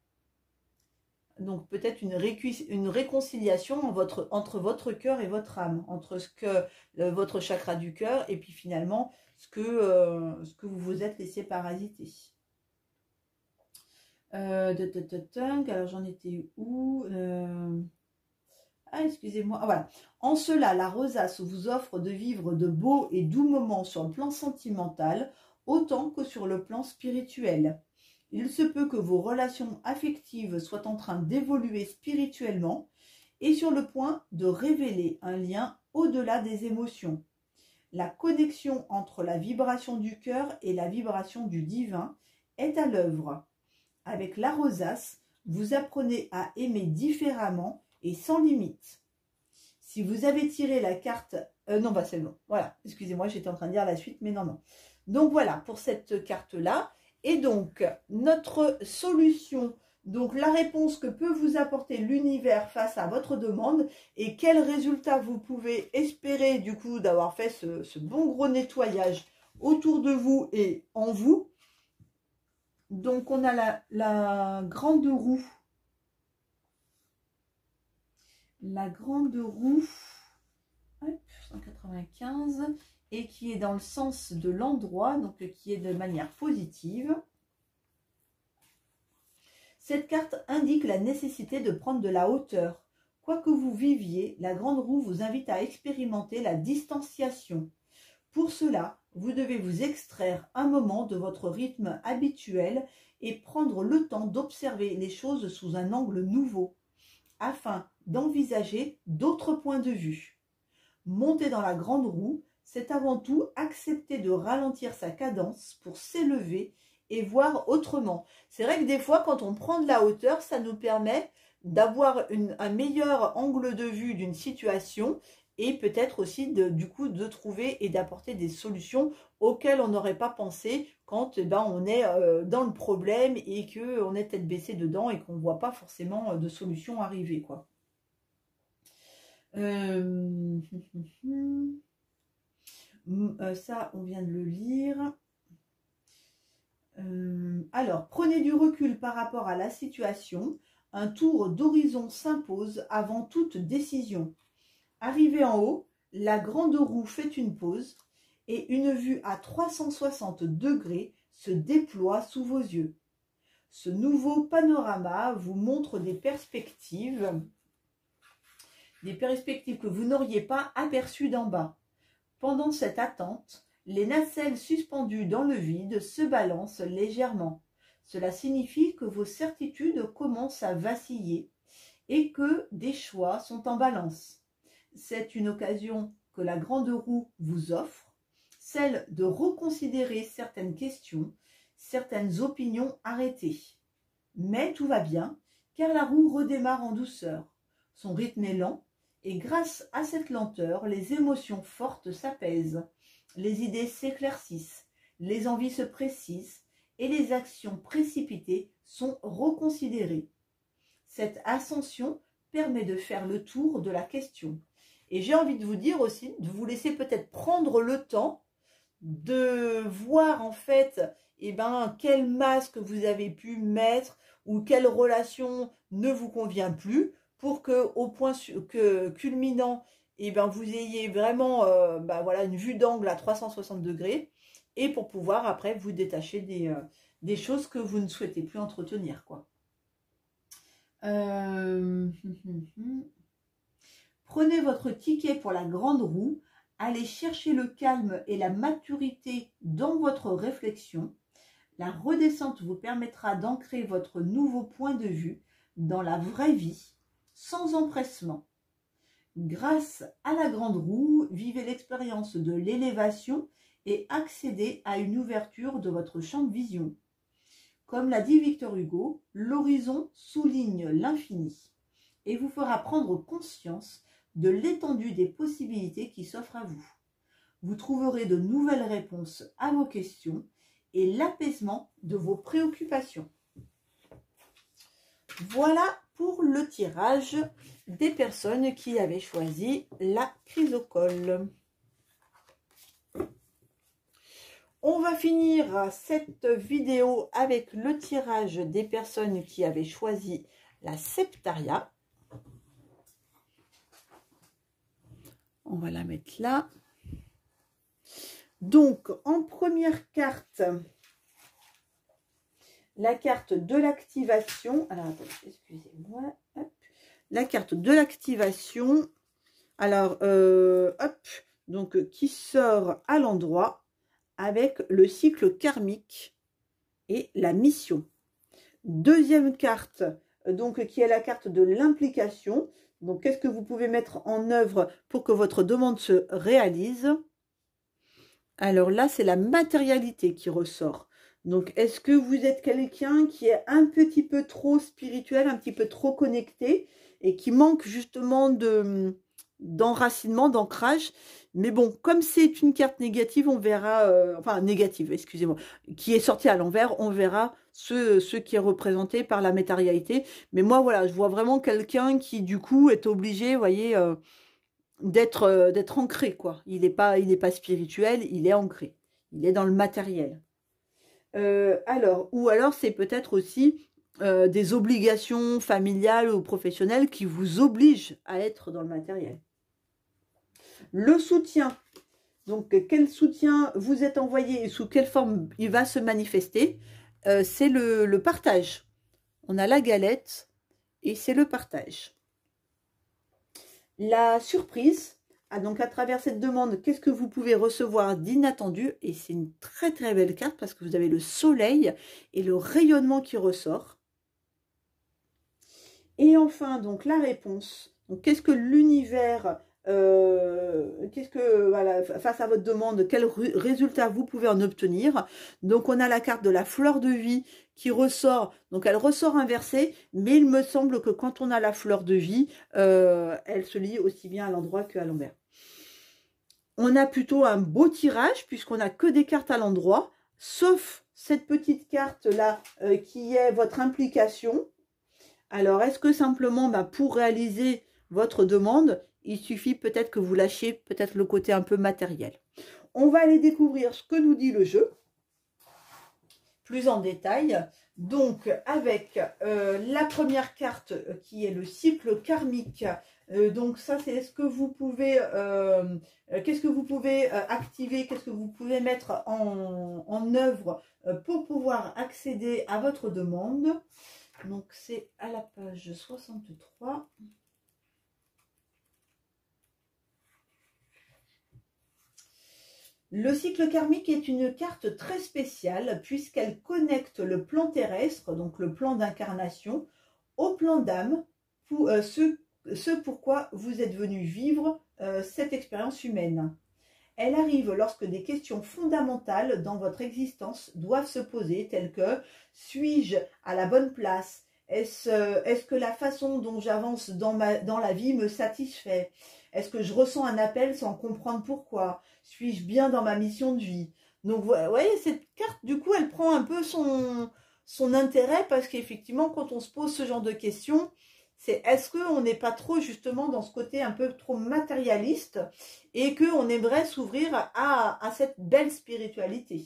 Donc peut-être une réconciliation entre votre cœur et votre âme, entre votre chakra du cœur et puis finalement ce que vous vous êtes laissé parasiter. Alors j'en étais où excusez-moi. Ah, voilà. En cela, la rosace vous offre de vivre de beaux et doux moments sur le plan sentimental, autant que sur le plan spirituel. Il se peut que vos relations affectives soient en train d'évoluer spirituellement et sur le point de révéler un lien au-delà des émotions. La connexion entre la vibration du cœur et la vibration du divin est à l'œuvre. Avec la rosace, vous apprenez à aimer différemment et sans limite. Si vous avez tiré la carte... non, bah c'est bon. Voilà, excusez-moi, j'étais en train de dire la suite, mais non, non. Donc voilà, pour cette carte-là. Et donc, notre solution, donc la réponse que peut vous apporter l'univers face à votre demande et quel résultat vous pouvez espérer du coup d'avoir fait ce bon gros nettoyage autour de vous et en vous. Donc, on a la grande roue. La grande roue, 195, et qui est dans le sens de l'endroit, donc qui est de manière positive. Cette carte indique la nécessité de prendre de la hauteur. Quoi que vous viviez, la grande roue vous invite à expérimenter la distanciation. Pour cela, vous devez vous extraire un moment de votre rythme habituel et prendre le temps d'observer les choses sous un angle nouveau, afin d'envisager d'autres points de vue. Monter dans la grande roue, c'est avant tout accepter de ralentir sa cadence pour s'élever et voir autrement. C'est vrai que des fois, quand on prend de la hauteur, ça nous permet d'avoir un meilleur angle de vue d'une situation et peut-être aussi du coup de trouver et d'apporter des solutions auxquelles on n'aurait pas pensé quand on est dans le problème et qu'on est tête baissée dedans et qu'on ne voit pas forcément de solution arriver, quoi. Ça, on vient de le lire. Alors, prenez du recul par rapport à la situation. Un tour d'horizon s'impose avant toute décision. Arrivé en haut, la grande roue fait une pause et une vue à 360 degrés se déploie sous vos yeux. Ce nouveau panorama vous montre des perspectives que vous n'auriez pas aperçues d'en bas. Pendant cette attente, les nacelles suspendues dans le vide se balancent légèrement. Cela signifie que vos certitudes commencent à vaciller et que des choix sont en balance. C'est une occasion que la grande roue vous offre, celle de reconsidérer certaines questions, certaines opinions arrêtées. Mais tout va bien, car la roue redémarre en douceur. Son rythme est lent, et grâce à cette lenteur, les émotions fortes s'apaisent, les idées s'éclaircissent, les envies se précisent, et les actions précipitées sont reconsidérées. Cette ascension permet de faire le tour de la question. Et j'ai envie de vous dire aussi, de vous laisser peut-être prendre le temps de voir en fait, quel masque vous avez pu mettre ou quelle relation ne vous convient plus pour que au point culminant, vous ayez vraiment voilà, une vue d'angle à 360 degrés et pour pouvoir après vous détacher des choses que vous ne souhaitez plus entretenir, quoi. Prenez votre ticket pour la grande roue, allez chercher le calme et la maturité dans votre réflexion. La redescente vous permettra d'ancrer votre nouveau point de vue dans la vraie vie, sans empressement. Grâce à la grande roue, vivez l'expérience de l'élévation et accédez à une ouverture de votre champ de vision. Comme l'a dit Victor Hugo, l'horizon souligne l'infini et vous fera prendre conscience de l'étendue des possibilités qui s'offrent à vous. Vous trouverez de nouvelles réponses à vos questions et l'apaisement de vos préoccupations. Voilà pour le tirage des personnes qui avaient choisi la chrysocole. On va finir cette vidéo avec le tirage des personnes qui avaient choisi la septaria. On va la mettre là. Donc, en première carte, la carte de l'activation. Alors, attendez, excusez-moi. La carte de l'activation. Alors, donc, qui sort à l'endroit avec le cycle karmique et la mission. Deuxième carte, donc, qui est la carte de l'implication. Donc, qu'est-ce que vous pouvez mettre en œuvre pour que votre demande se réalise? Alors là, c'est la matérialité qui ressort. Donc, est-ce que vous êtes quelqu'un qui est un petit peu trop spirituel, un petit peu trop connecté et qui manque justement d'enracinement, d'ancrage? Mais bon, comme c'est une carte négative, on verra, enfin négative, excusez-moi, qui est sortie à l'envers, on verra ce qui est représenté par la matérialité. Mais moi, voilà, je vois vraiment quelqu'un qui, du coup, est obligé, vous voyez, d'être ancré, quoi. Il n'est pas spirituel, il est ancré. Il est dans le matériel. Ou alors, c'est peut-être aussi des obligations familiales ou professionnelles qui vous obligent à être dans le matériel. Le soutien. Donc, quel soutien vous êtes envoyé et sous quelle forme il va se manifester? C'est le partage. On a la galette et c'est le partage. La surprise, donc à travers cette demande, qu'est-ce que vous pouvez recevoir d'inattendu? Et c'est une très très belle carte parce que vous avez le soleil et le rayonnement qui ressort. Et enfin, donc la réponse. Donc, qu'est-ce que l'univers, voilà, face à votre demande, quel résultat vous pouvez en obtenir? Donc, on a la carte de la fleur de vie qui ressort. Donc, elle ressort inversée, mais il me semble que quand on a la fleur de vie, elle se lie aussi bien à l'endroit qu'à l'envers. On a plutôt un beau tirage puisqu'on n'a que des cartes à l'endroit, sauf cette petite carte-là qui est votre implication. Alors, est-ce que simplement, pour réaliser votre demande, il suffit peut-être que vous lâchiez peut-être le côté un peu matériel? On va aller découvrir ce que nous dit le jeu, plus en détail. Donc, avec la première carte qui est le cycle karmique. Donc, ça, c'est ce que vous pouvez, qu'est-ce que vous pouvez activer, qu'est-ce que vous pouvez mettre en œuvre pour pouvoir accéder à votre demande. Donc, c'est à la page 63. Le cycle karmique est une carte très spéciale puisqu'elle connecte le plan terrestre, donc le plan d'incarnation, au plan d'âme ce pourquoi vous êtes venu vivre cette expérience humaine. Elle arrive lorsque des questions fondamentales dans votre existence doivent se poser, telles que « suis-je à la bonne place ? Est-ce que la façon dont j'avance dans la vie me satisfait? Est-ce que je ressens un appel sans comprendre pourquoi? Suis-je bien dans ma mission de vie ?» Donc, vous voyez, cette carte, du coup, elle prend un peu son intérêt parce qu'effectivement, quand on se pose ce genre de questions, c'est est-ce qu'on n'est pas trop justement dans ce côté un peu trop matérialiste et qu'on aimerait s'ouvrir à cette belle spiritualité.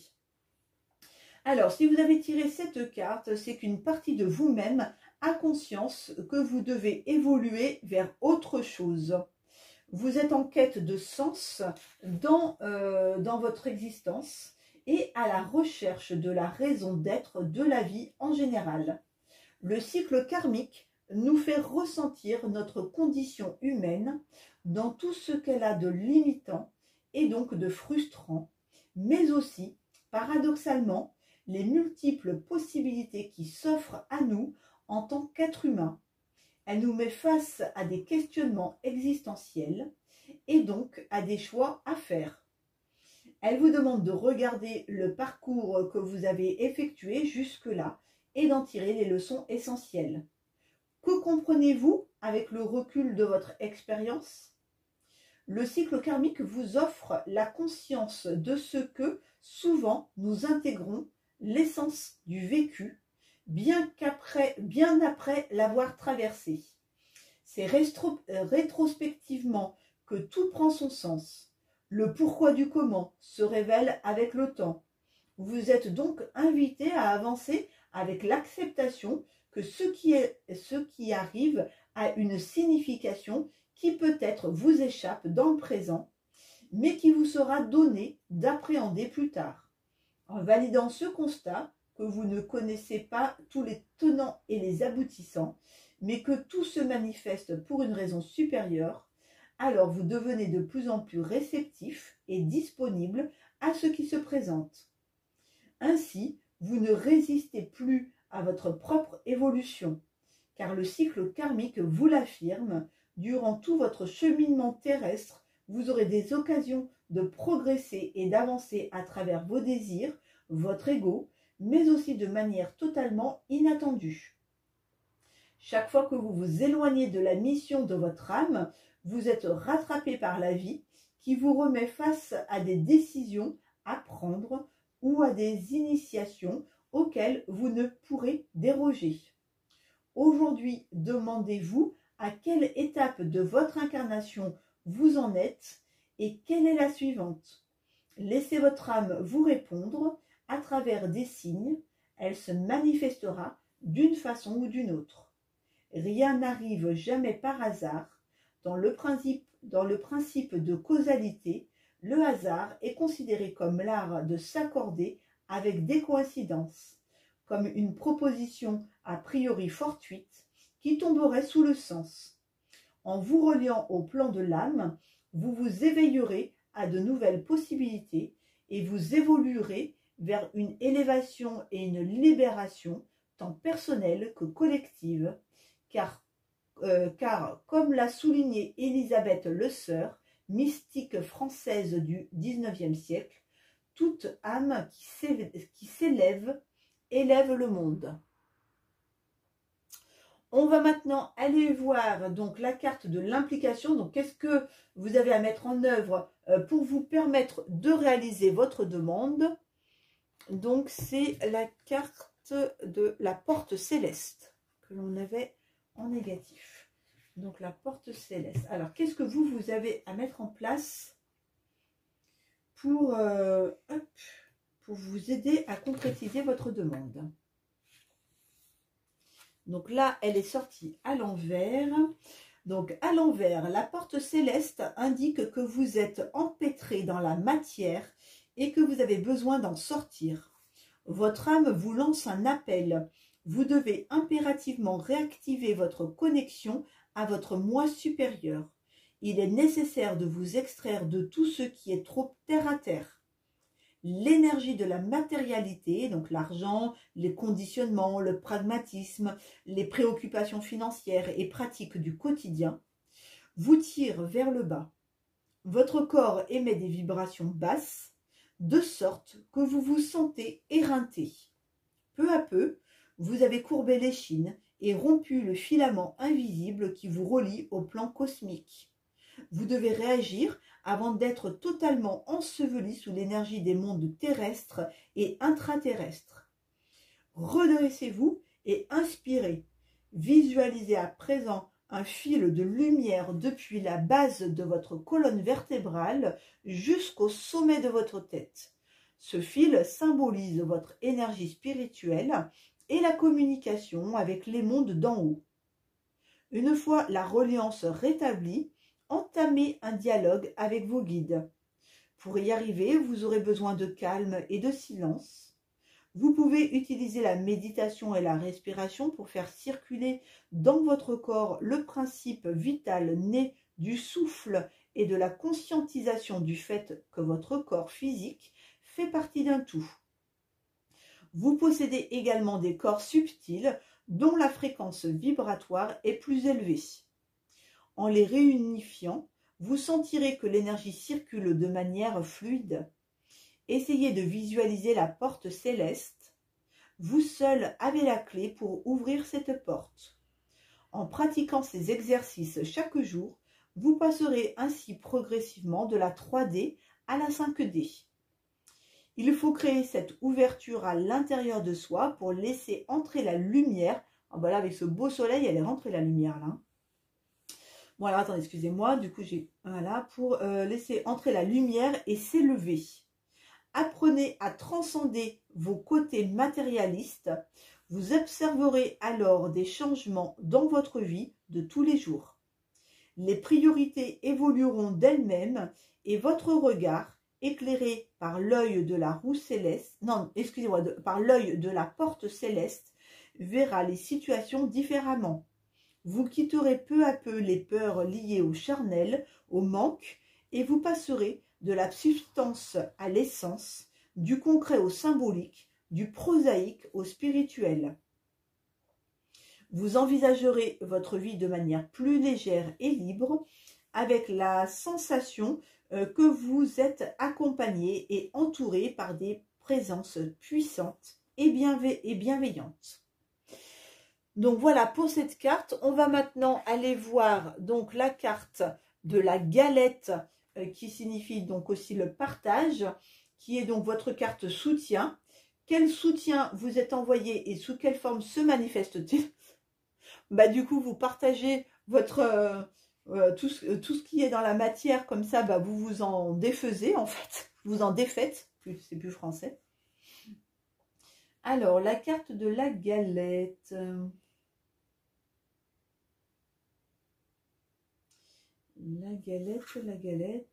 Alors, si vous avez tiré cette carte, c'est qu'une partie de vous-même a conscience que vous devez évoluer vers autre chose. Vous êtes en quête de sens dans votre existence et à la recherche de la raison d'être de la vie en général. Le cycle karmique nous fait ressentir notre condition humaine dans tout ce qu'elle a de limitant et donc de frustrant, mais aussi, paradoxalement, les multiples possibilités qui s'offrent à nous en tant qu'être humain. Elle nous met face à des questionnements existentiels et donc à des choix à faire. Elle vous demande de regarder le parcours que vous avez effectué jusque-là et d'en tirer les leçons essentielles. Que comprenez-vous avec le recul de votre expérience? Le cycle karmique vous offre la conscience de ce que, souvent, nous intégrons l'essence du vécu, bien après l'avoir traversé. C'est rétrospectivement que tout prend son sens. Le pourquoi du comment se révèle avec le temps. Vous êtes donc invité à avancer avec l'acceptation que ce qui arrive a une signification qui peut-être vous échappe dans le présent, mais qui vous sera donnée d'appréhender plus tard. En validant ce constat, que vous ne connaissez pas tous les tenants et les aboutissants, mais que tout se manifeste pour une raison supérieure, alors vous devenez de plus en plus réceptif et disponible à ce qui se présente. Ainsi, vous ne résistez plus à votre propre évolution, car le cycle karmique vous l'affirme, durant tout votre cheminement terrestre, vous aurez des occasions de progresser et d'avancer à travers vos désirs, votre ego, mais aussi de manière totalement inattendue. Chaque fois que vous vous éloignez de la mission de votre âme, vous êtes rattrapé par la vie qui vous remet face à des décisions à prendre ou à des initiations auxquelles vous ne pourrez déroger. Aujourd'hui, demandez-vous à quelle étape de votre incarnation vous en êtes et quelle est la suivante. Laissez votre âme vous répondre à travers des signes, elle se manifestera d'une façon ou d'une autre. Rien n'arrive jamais par hasard. Dans le principe de causalité, le hasard est considéré comme l'art de s'accorder avec des coïncidences, comme une proposition a priori fortuite qui tomberait sous le sens. En vous reliant au plan de l'âme, vous vous éveillerez à de nouvelles possibilités et vous évoluerez vers une élévation et une libération tant personnelle que collective, car comme l'a souligné Elisabeth Le Sœur, mystique française du XIXe siècle, toute âme qui s'élève élève le monde. On va maintenant aller voir donc la carte de l'implication. Donc, qu'est-ce que vous avez à mettre en œuvre pour vous permettre de réaliser votre demande? Donc, c'est la carte de la porte céleste que l'on avait en négatif. Donc, la porte céleste. Alors, qu'est-ce que vous avez à mettre en place pour vous aider à concrétiser votre demande? Donc là, elle est sortie à l'envers. Donc à l'envers, la porte céleste indique que vous êtes empêtré dans la matière et que vous avez besoin d'en sortir. Votre âme vous lance un appel. Vous devez impérativement réactiver votre connexion à votre moi supérieur. Il est nécessaire de vous extraire de tout ce qui est trop terre à terre. l'énergie de la matérialité, donc l'argent, les conditionnements, le pragmatisme, les préoccupations financières et pratiques du quotidien, vous tire vers le bas. Votre corps émet des vibrations basses, de sorte que vous vous sentez éreinté. Peu à peu, vous avez courbé l'échine et rompu le filament invisible qui vous relie au plan cosmique. Vous devez réagir avant d'être totalement enseveli sous l'énergie des mondes terrestres et intraterrestres. Redressez-vous et inspirez. Visualisez à présent un fil de lumière depuis la base de votre colonne vertébrale jusqu'au sommet de votre tête. Ce fil symbolise votre énergie spirituelle et la communication avec les mondes d'en haut. Une fois la reliance rétablie, entamez un dialogue avec vos guides. Pour y arriver, vous aurez besoin de calme et de silence. Vous pouvez utiliser la méditation et la respiration pour faire circuler dans votre corps le principe vital né du souffle et de la conscientisation du fait que votre corps physique fait partie d'un tout. Vous possédez également des corps subtils dont la fréquence vibratoire est plus élevée. En les réunifiant, vous sentirez que l'énergie circule de manière fluide. Essayez de visualiser la porte céleste. Vous seul avez la clé pour ouvrir cette porte. En pratiquant ces exercices chaque jour, vous passerez ainsi progressivement de la 3D à la 5D. Il faut créer cette ouverture à l'intérieur de soi pour laisser entrer la lumière. Ah ben là, avec ce beau soleil, elle est rentrée la lumière là. Bon alors attendez, excusez-moi, du coup j'ai voilà pour laisser entrer la lumière et s'élever. Apprenez à transcender vos côtés matérialistes. Vous observerez alors des changements dans votre vie de tous les jours. Les priorités évolueront d'elles-mêmes et votre regard, éclairé par l'œil de la roue céleste, non, excusez-moi, par l'œil de la porte céleste, verra les situations différemment. Vous quitterez peu à peu les peurs liées au charnel, au manque, et vous passerez de la substance à l'essence, du concret au symbolique, du prosaïque au spirituel. Vous envisagerez votre vie de manière plus légère et libre, avec la sensation que vous êtes accompagné et entouré par des présences puissantes et bienveillantes. Donc voilà pour cette carte. On va maintenant aller voir donc la carte de la galette qui signifie donc aussi le partage, qui est donc votre carte soutien. Quel soutien vous êtes envoyé et sous quelle forme se manifeste-t-il? Bah, du coup, vous partagez votre, tout ce qui est dans la matière, comme ça, bah, vous vous en défaisez en fait. Vous en défaites, c'est plus français. Alors, la carte de la galette. La galette.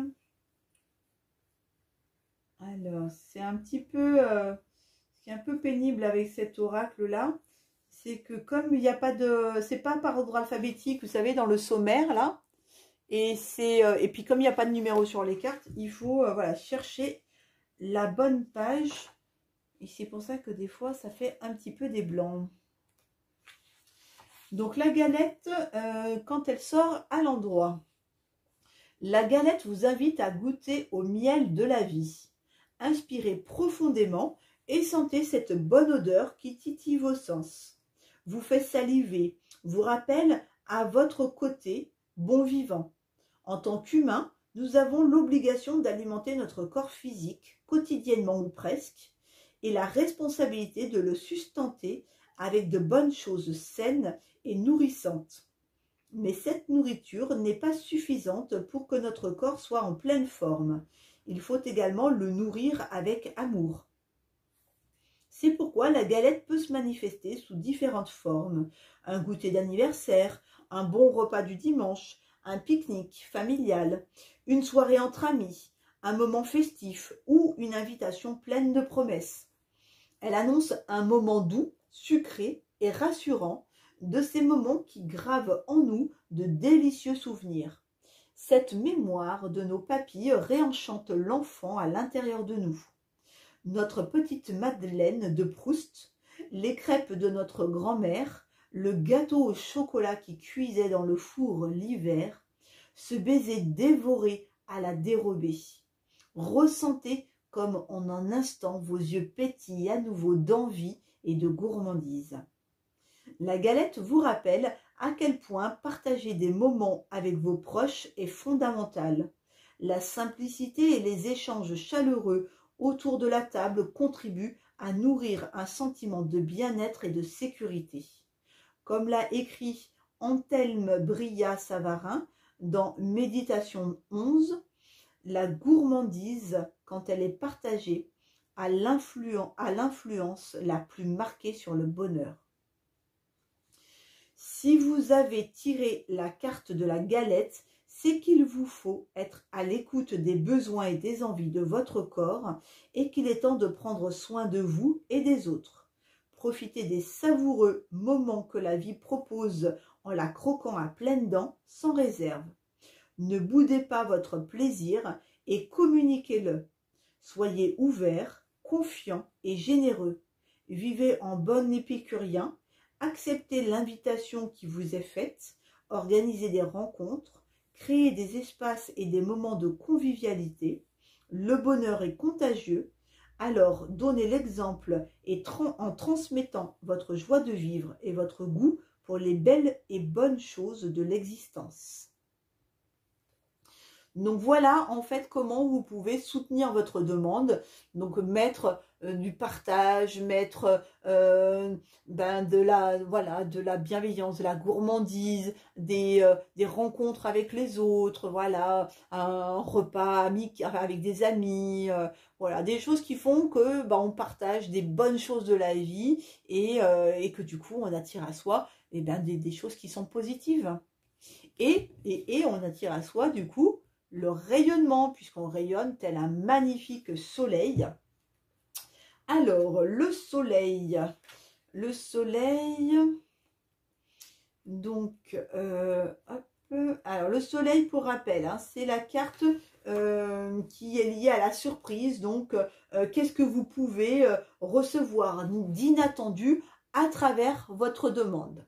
Alors, c'est un petit peu, ce qui est un peu pénible avec cet oracle-là, c'est que comme il n'y a pas de, c'est pas par ordre alphabétique, vous savez, dans le sommaire, là, et puis comme il n'y a pas de numéro sur les cartes, il faut, voilà, chercher la bonne page, et c'est pour ça que des fois, ça fait un petit peu des blancs. Donc la galette, quand elle sort à l'endroit, la galette vous invite à goûter au miel de la vie. Inspirez profondément et sentez cette bonne odeur qui titille vos sens. Vous fait saliver, vous rappelle à votre côté bon vivant. En tant qu'humain, nous avons l'obligation d'alimenter notre corps physique, quotidiennement ou presque, et la responsabilité de le sustenter avec de bonnes choses saines et nourrissantes. Mais cette nourriture n'est pas suffisante pour que notre corps soit en pleine forme. Il faut également le nourrir avec amour. C'est pourquoi la galette peut se manifester sous différentes formes. Un goûter d'anniversaire, un bon repas du dimanche, un pique-nique familial, une soirée entre amis, un moment festif ou une invitation pleine de promesses. Elle annonce un moment doux, sucré et rassurant, de ces moments qui gravent en nous de délicieux souvenirs. Cette mémoire de nos papilles réenchante l'enfant à l'intérieur de nous. notre petite Madeleine de Proust, les crêpes de notre grand-mère, le gâteau au chocolat qui cuisait dans le four l'hiver, ce baiser dévoré à la dérobée. Ressentez comme en un instant vos yeux pétillent à nouveau d'envie et de gourmandise. La galette vous rappelle à quel point partager des moments avec vos proches est fondamental. La simplicité et les échanges chaleureux autour de la table contribuent à nourrir un sentiment de bien-être et de sécurité. Comme l'a écrit Anthelme Brillat-Savarin dans Méditation 11, la gourmandise, quand elle est partagée, a l'influence la plus marquée sur le bonheur. Si vous avez tiré la carte de la galette, c'est qu'il vous faut être à l'écoute des besoins et des envies de votre corps et qu'il est temps de prendre soin de vous et des autres. Profitez des savoureux moments que la vie propose en la croquant à pleines dents, sans réserve. Ne boudez pas votre plaisir et communiquez-le. Soyez ouverts, confiants et généreux. Vivez en bon épicurien. Acceptez l'invitation qui vous est faite. Organisez des rencontres. Créez des espaces et des moments de convivialité. Le bonheur est contagieux. Alors, donnez l'exemple en transmettant votre joie de vivre et votre goût pour les belles et bonnes choses de l'existence. Donc voilà en fait comment vous pouvez soutenir votre demande, donc mettre du partage, mettre de la bienveillance, de la gourmandise, des rencontres avec les autres, voilà, un repas avec des amis, voilà, des choses qui font que on partage des bonnes choses de la vie et que du coup on attire à soi des choses qui sont positives. Et on attire à soi du coup le rayonnement, puisqu'on rayonne tel un magnifique soleil. Alors, le soleil, donc, alors le soleil, pour rappel, hein, c'est la carte qui est liée à la surprise. Donc, qu'est-ce que vous pouvez recevoir d'inattendu à travers votre demande?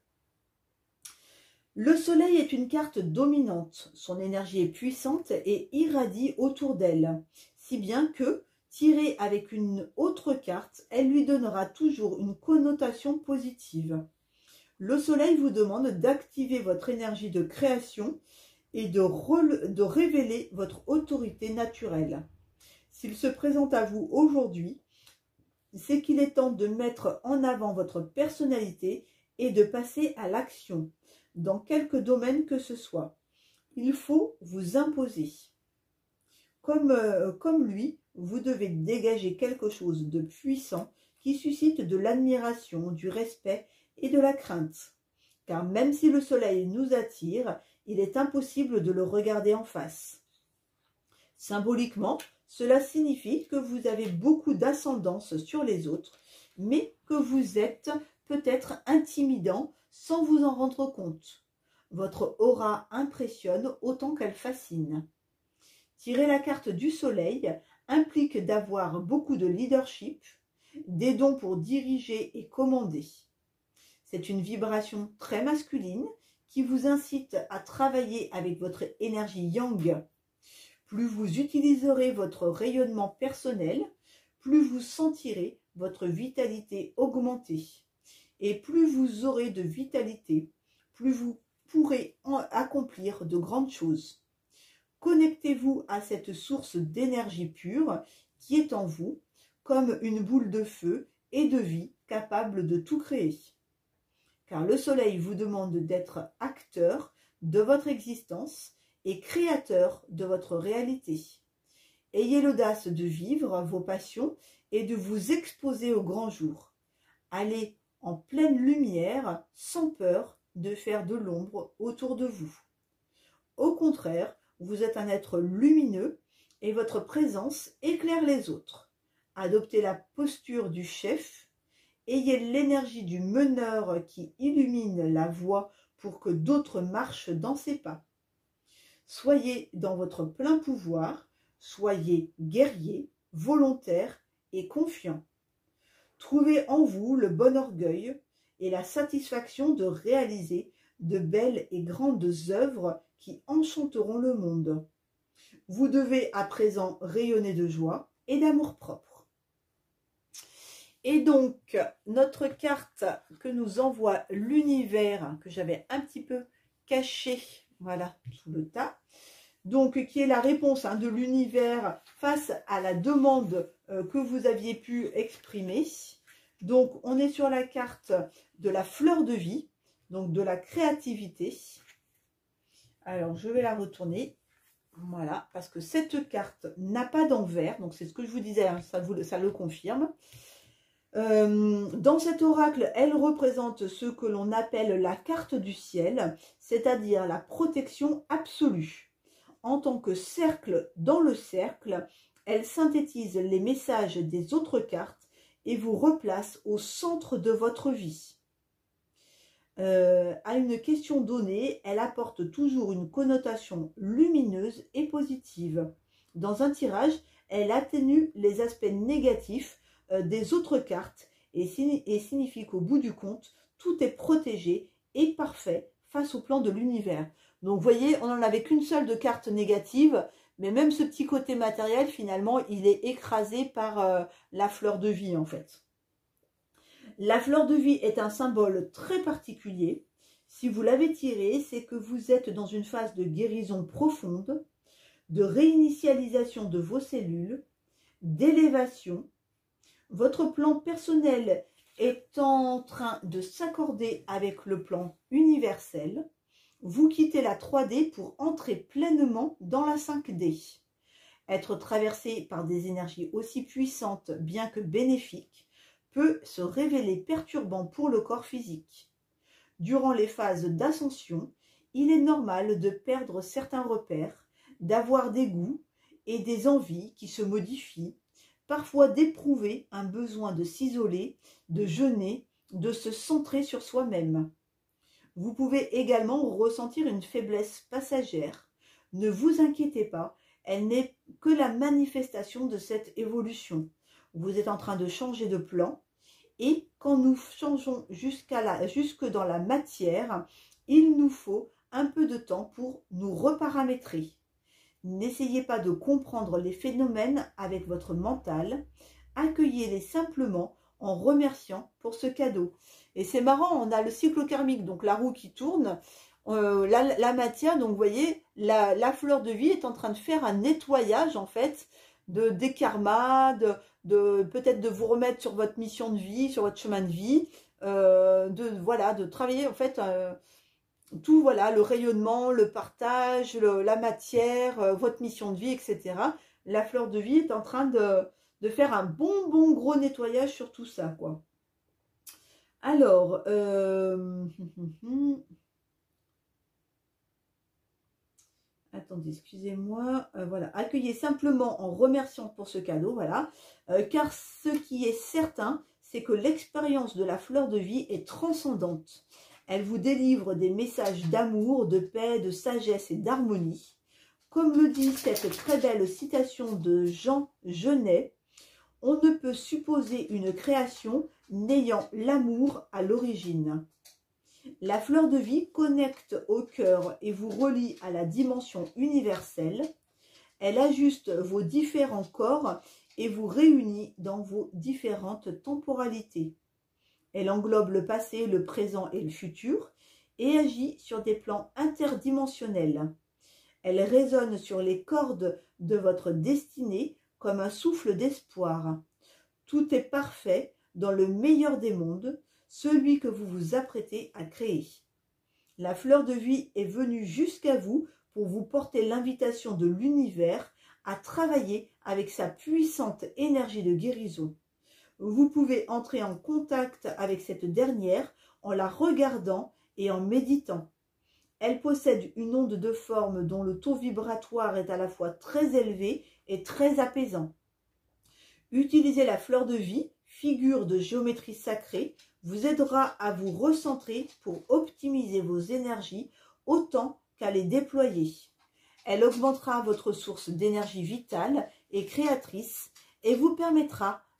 Le soleil est une carte dominante, son énergie est puissante et irradie autour d'elle, si bien que, tirée avec une autre carte, elle lui donnera toujours une connotation positive. Le soleil vous demande d'activer votre énergie de création et de révéler votre autorité naturelle. S'il se présente à vous aujourd'hui, c'est qu'il est temps de mettre en avant votre personnalité et de passer à l'action. Dans quelque domaine que ce soit, il faut vous imposer. Comme lui, vous devez dégager quelque chose de puissant qui suscite de l'admiration, du respect et de la crainte. Car même si le soleil nous attire, il est impossible de le regarder en face. Symboliquement, cela signifie que vous avez beaucoup d'ascendance sur les autres, mais que vous êtes peut-être intimidant sans vous en rendre compte. Votre aura impressionne autant qu'elle fascine. Tirer la carte du soleil implique d'avoir beaucoup de leadership, des dons pour diriger et commander. C'est une vibration très masculine qui vous incite à travailler avec votre énergie yang. Plus vous utiliserez votre rayonnement personnel, plus vous sentirez votre vitalité augmenter. Et plus vous aurez de vitalité, plus vous pourrez accomplir de grandes choses. Connectez-vous à cette source d'énergie pure qui est en vous, comme une boule de feu et de vie capable de tout créer. Car le soleil vous demande d'être acteur de votre existence et créateur de votre réalité. Ayez l'audace de vivre vos passions et de vous exposer au grand jour. Allez en pleine lumière, sans peur de faire de l'ombre autour de vous. Au contraire, vous êtes un être lumineux et votre présence éclaire les autres. Adoptez la posture du chef, ayez l'énergie du meneur qui illumine la voie pour que d'autres marchent dans ses pas. Soyez dans votre plein pouvoir, soyez guerrier, volontaire et confiant. Trouvez en vous le bon orgueil et la satisfaction de réaliser de belles et grandes œuvres qui enchanteront le monde. Vous devez à présent rayonner de joie et d'amour-propre. Et donc, notre carte que nous envoie l'univers, que j'avais un petit peu caché, voilà, sous le tas, donc qui est la réponse de l'univers face à la demande que vous aviez pu exprimer. Donc, on est sur la carte de la fleur de vie, donc de la créativité. Alors, je vais la retourner. Voilà, parce que cette carte n'a pas d'envers, donc c'est ce que je vous disais, hein, ça le confirme. Dans cet oracle, elle représente ce que l'on appelle la carte du ciel, c'est-à-dire la protection absolue. En tant que cercle dans le cercle, elle synthétise les messages des autres cartes et vous replace au centre de votre vie. À une question donnée, elle apporte toujours une connotation lumineuse et positive. Dans un tirage, elle atténue les aspects négatifs des autres cartes et signifie qu'au bout du compte, tout est protégé et parfait face au plan de l'univers. Donc vous voyez, on n'en avait qu'une seule de carte négative, mais même ce petit côté matériel, finalement, il est écrasé par la fleur de vie en fait. La fleur de vie est un symbole très particulier. Si vous l'avez tiré, c'est que vous êtes dans une phase de guérison profonde, de réinitialisation de vos cellules, d'élévation. Votre plan personnel est en train de s'accorder avec le plan universel. Vous quittez la 3D pour entrer pleinement dans la 5D. Être traversé par des énergies aussi puissantes, bien que bénéfiques, peut se révéler perturbant pour le corps physique. Durant les phases d'ascension, il est normal de perdre certains repères, d'avoir des goûts et des envies qui se modifient, parfois d'éprouver un besoin de s'isoler, de jeûner, de se centrer sur soi-même. Vous pouvez également ressentir une faiblesse passagère. Ne vous inquiétez pas, elle n'est que la manifestation de cette évolution. Vous êtes en train de changer de plan et quand nous changeons jusque dans la matière, il nous faut un peu de temps pour nous reparamétrer. N'essayez pas de comprendre les phénomènes avec votre mental, accueillez-les simplement en remerciant pour ce cadeau. Et c'est marrant, on a le cycle karmique, donc la roue qui tourne, la matière, donc vous voyez, la fleur de vie est en train de faire un nettoyage en fait des karmas, peut-être de vous remettre sur votre mission de vie, sur votre chemin de vie, de travailler en fait tout, voilà, le rayonnement, le partage, la matière, votre mission de vie, etc. La fleur de vie est en train de faire un bon gros nettoyage sur tout ça, quoi. Alors, attendez, excusez-moi. Voilà, accueillez simplement en remerciant pour ce cadeau, voilà. Car ce qui est certain, c'est que l'expérience de la fleur de vie est transcendante. Elle vous délivre des messages d'amour, de paix, de sagesse et d'harmonie. Comme le dit cette très belle citation de Jean Genet, on ne peut supposer une création n'ayant l'amour à l'origine. La fleur de vie connecte au cœur et vous relie à la dimension universelle. Elle ajuste vos différents corps et vous réunit dans vos différentes temporalités. Elle englobe le passé, le présent et le futur et agit sur des plans interdimensionnels. Elle résonne sur les cordes de votre destinée comme un souffle d'espoir. Tout est parfait dans le meilleur des mondes, celui que vous vous apprêtez à créer. La fleur de vie est venue jusqu'à vous pour vous porter l'invitation de l'univers à travailler avec sa puissante énergie de guérison. Vous pouvez entrer en contact avec cette dernière en la regardant et en méditant. Elle possède une onde de forme dont le taux vibratoire est à la fois très élevé et très apaisant. Utiliser la fleur de vie, figure de géométrie sacrée, vous aidera à vous recentrer pour optimiser vos énergies autant qu'à les déployer. Elle augmentera votre source d'énergie vitale et créatrice et vous permettra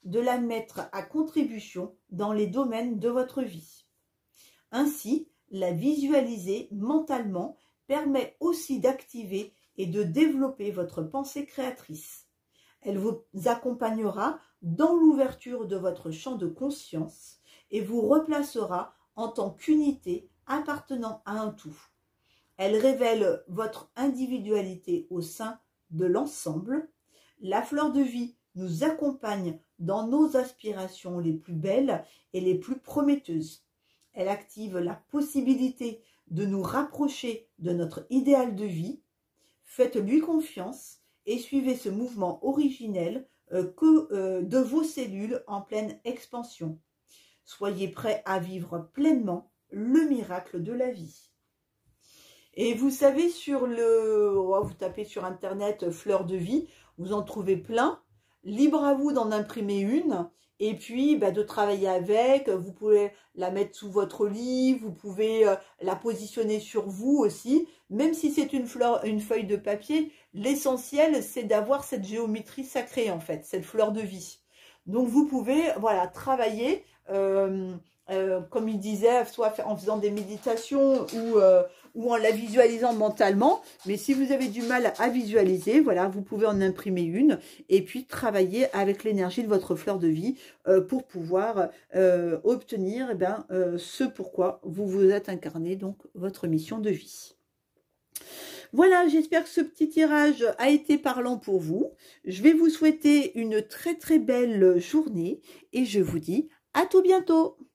de la mettre à contribution dans les domaines de votre vie. Ainsi, la visualiser mentalement permet aussi d'activer et de développer votre pensée créatrice. Elle vous accompagnera dans l'ouverture de votre champ de conscience et vous replacera en tant qu'unité appartenant à un tout. Elle révèle votre individualité au sein de l'ensemble. La fleur de vie nous accompagne dans nos aspirations les plus belles et les plus prometteuses. Elle active la possibilité de nous rapprocher de notre idéal de vie. Faites-lui confiance et suivez ce mouvement originel de vos cellules en pleine expansion. Soyez prêts à vivre pleinement le miracle de la vie. Et vous savez, vous tapez sur internet fleur de vie, vous en trouvez plein. Libre à vous d'en imprimer une et puis de travailler avec. Vous pouvez la mettre sous votre lit, vous pouvez la positionner sur vous aussi. Même si c'est une feuille de papier, l'essentiel c'est d'avoir cette géométrie sacrée en fait, cette fleur de vie. Donc vous pouvez travailler comme il disait, soit en faisant des méditations ou en la visualisant mentalement. Mais si vous avez du mal à visualiser, voilà, vous pouvez en imprimer une et puis travailler avec l'énergie de votre fleur de vie pour pouvoir obtenir ce pourquoi vous vous êtes incarné, donc votre mission de vie. Voilà, j'espère que ce petit tirage a été parlant pour vous. Je vais vous souhaiter une très très belle journée et je vous dis à tout bientôt.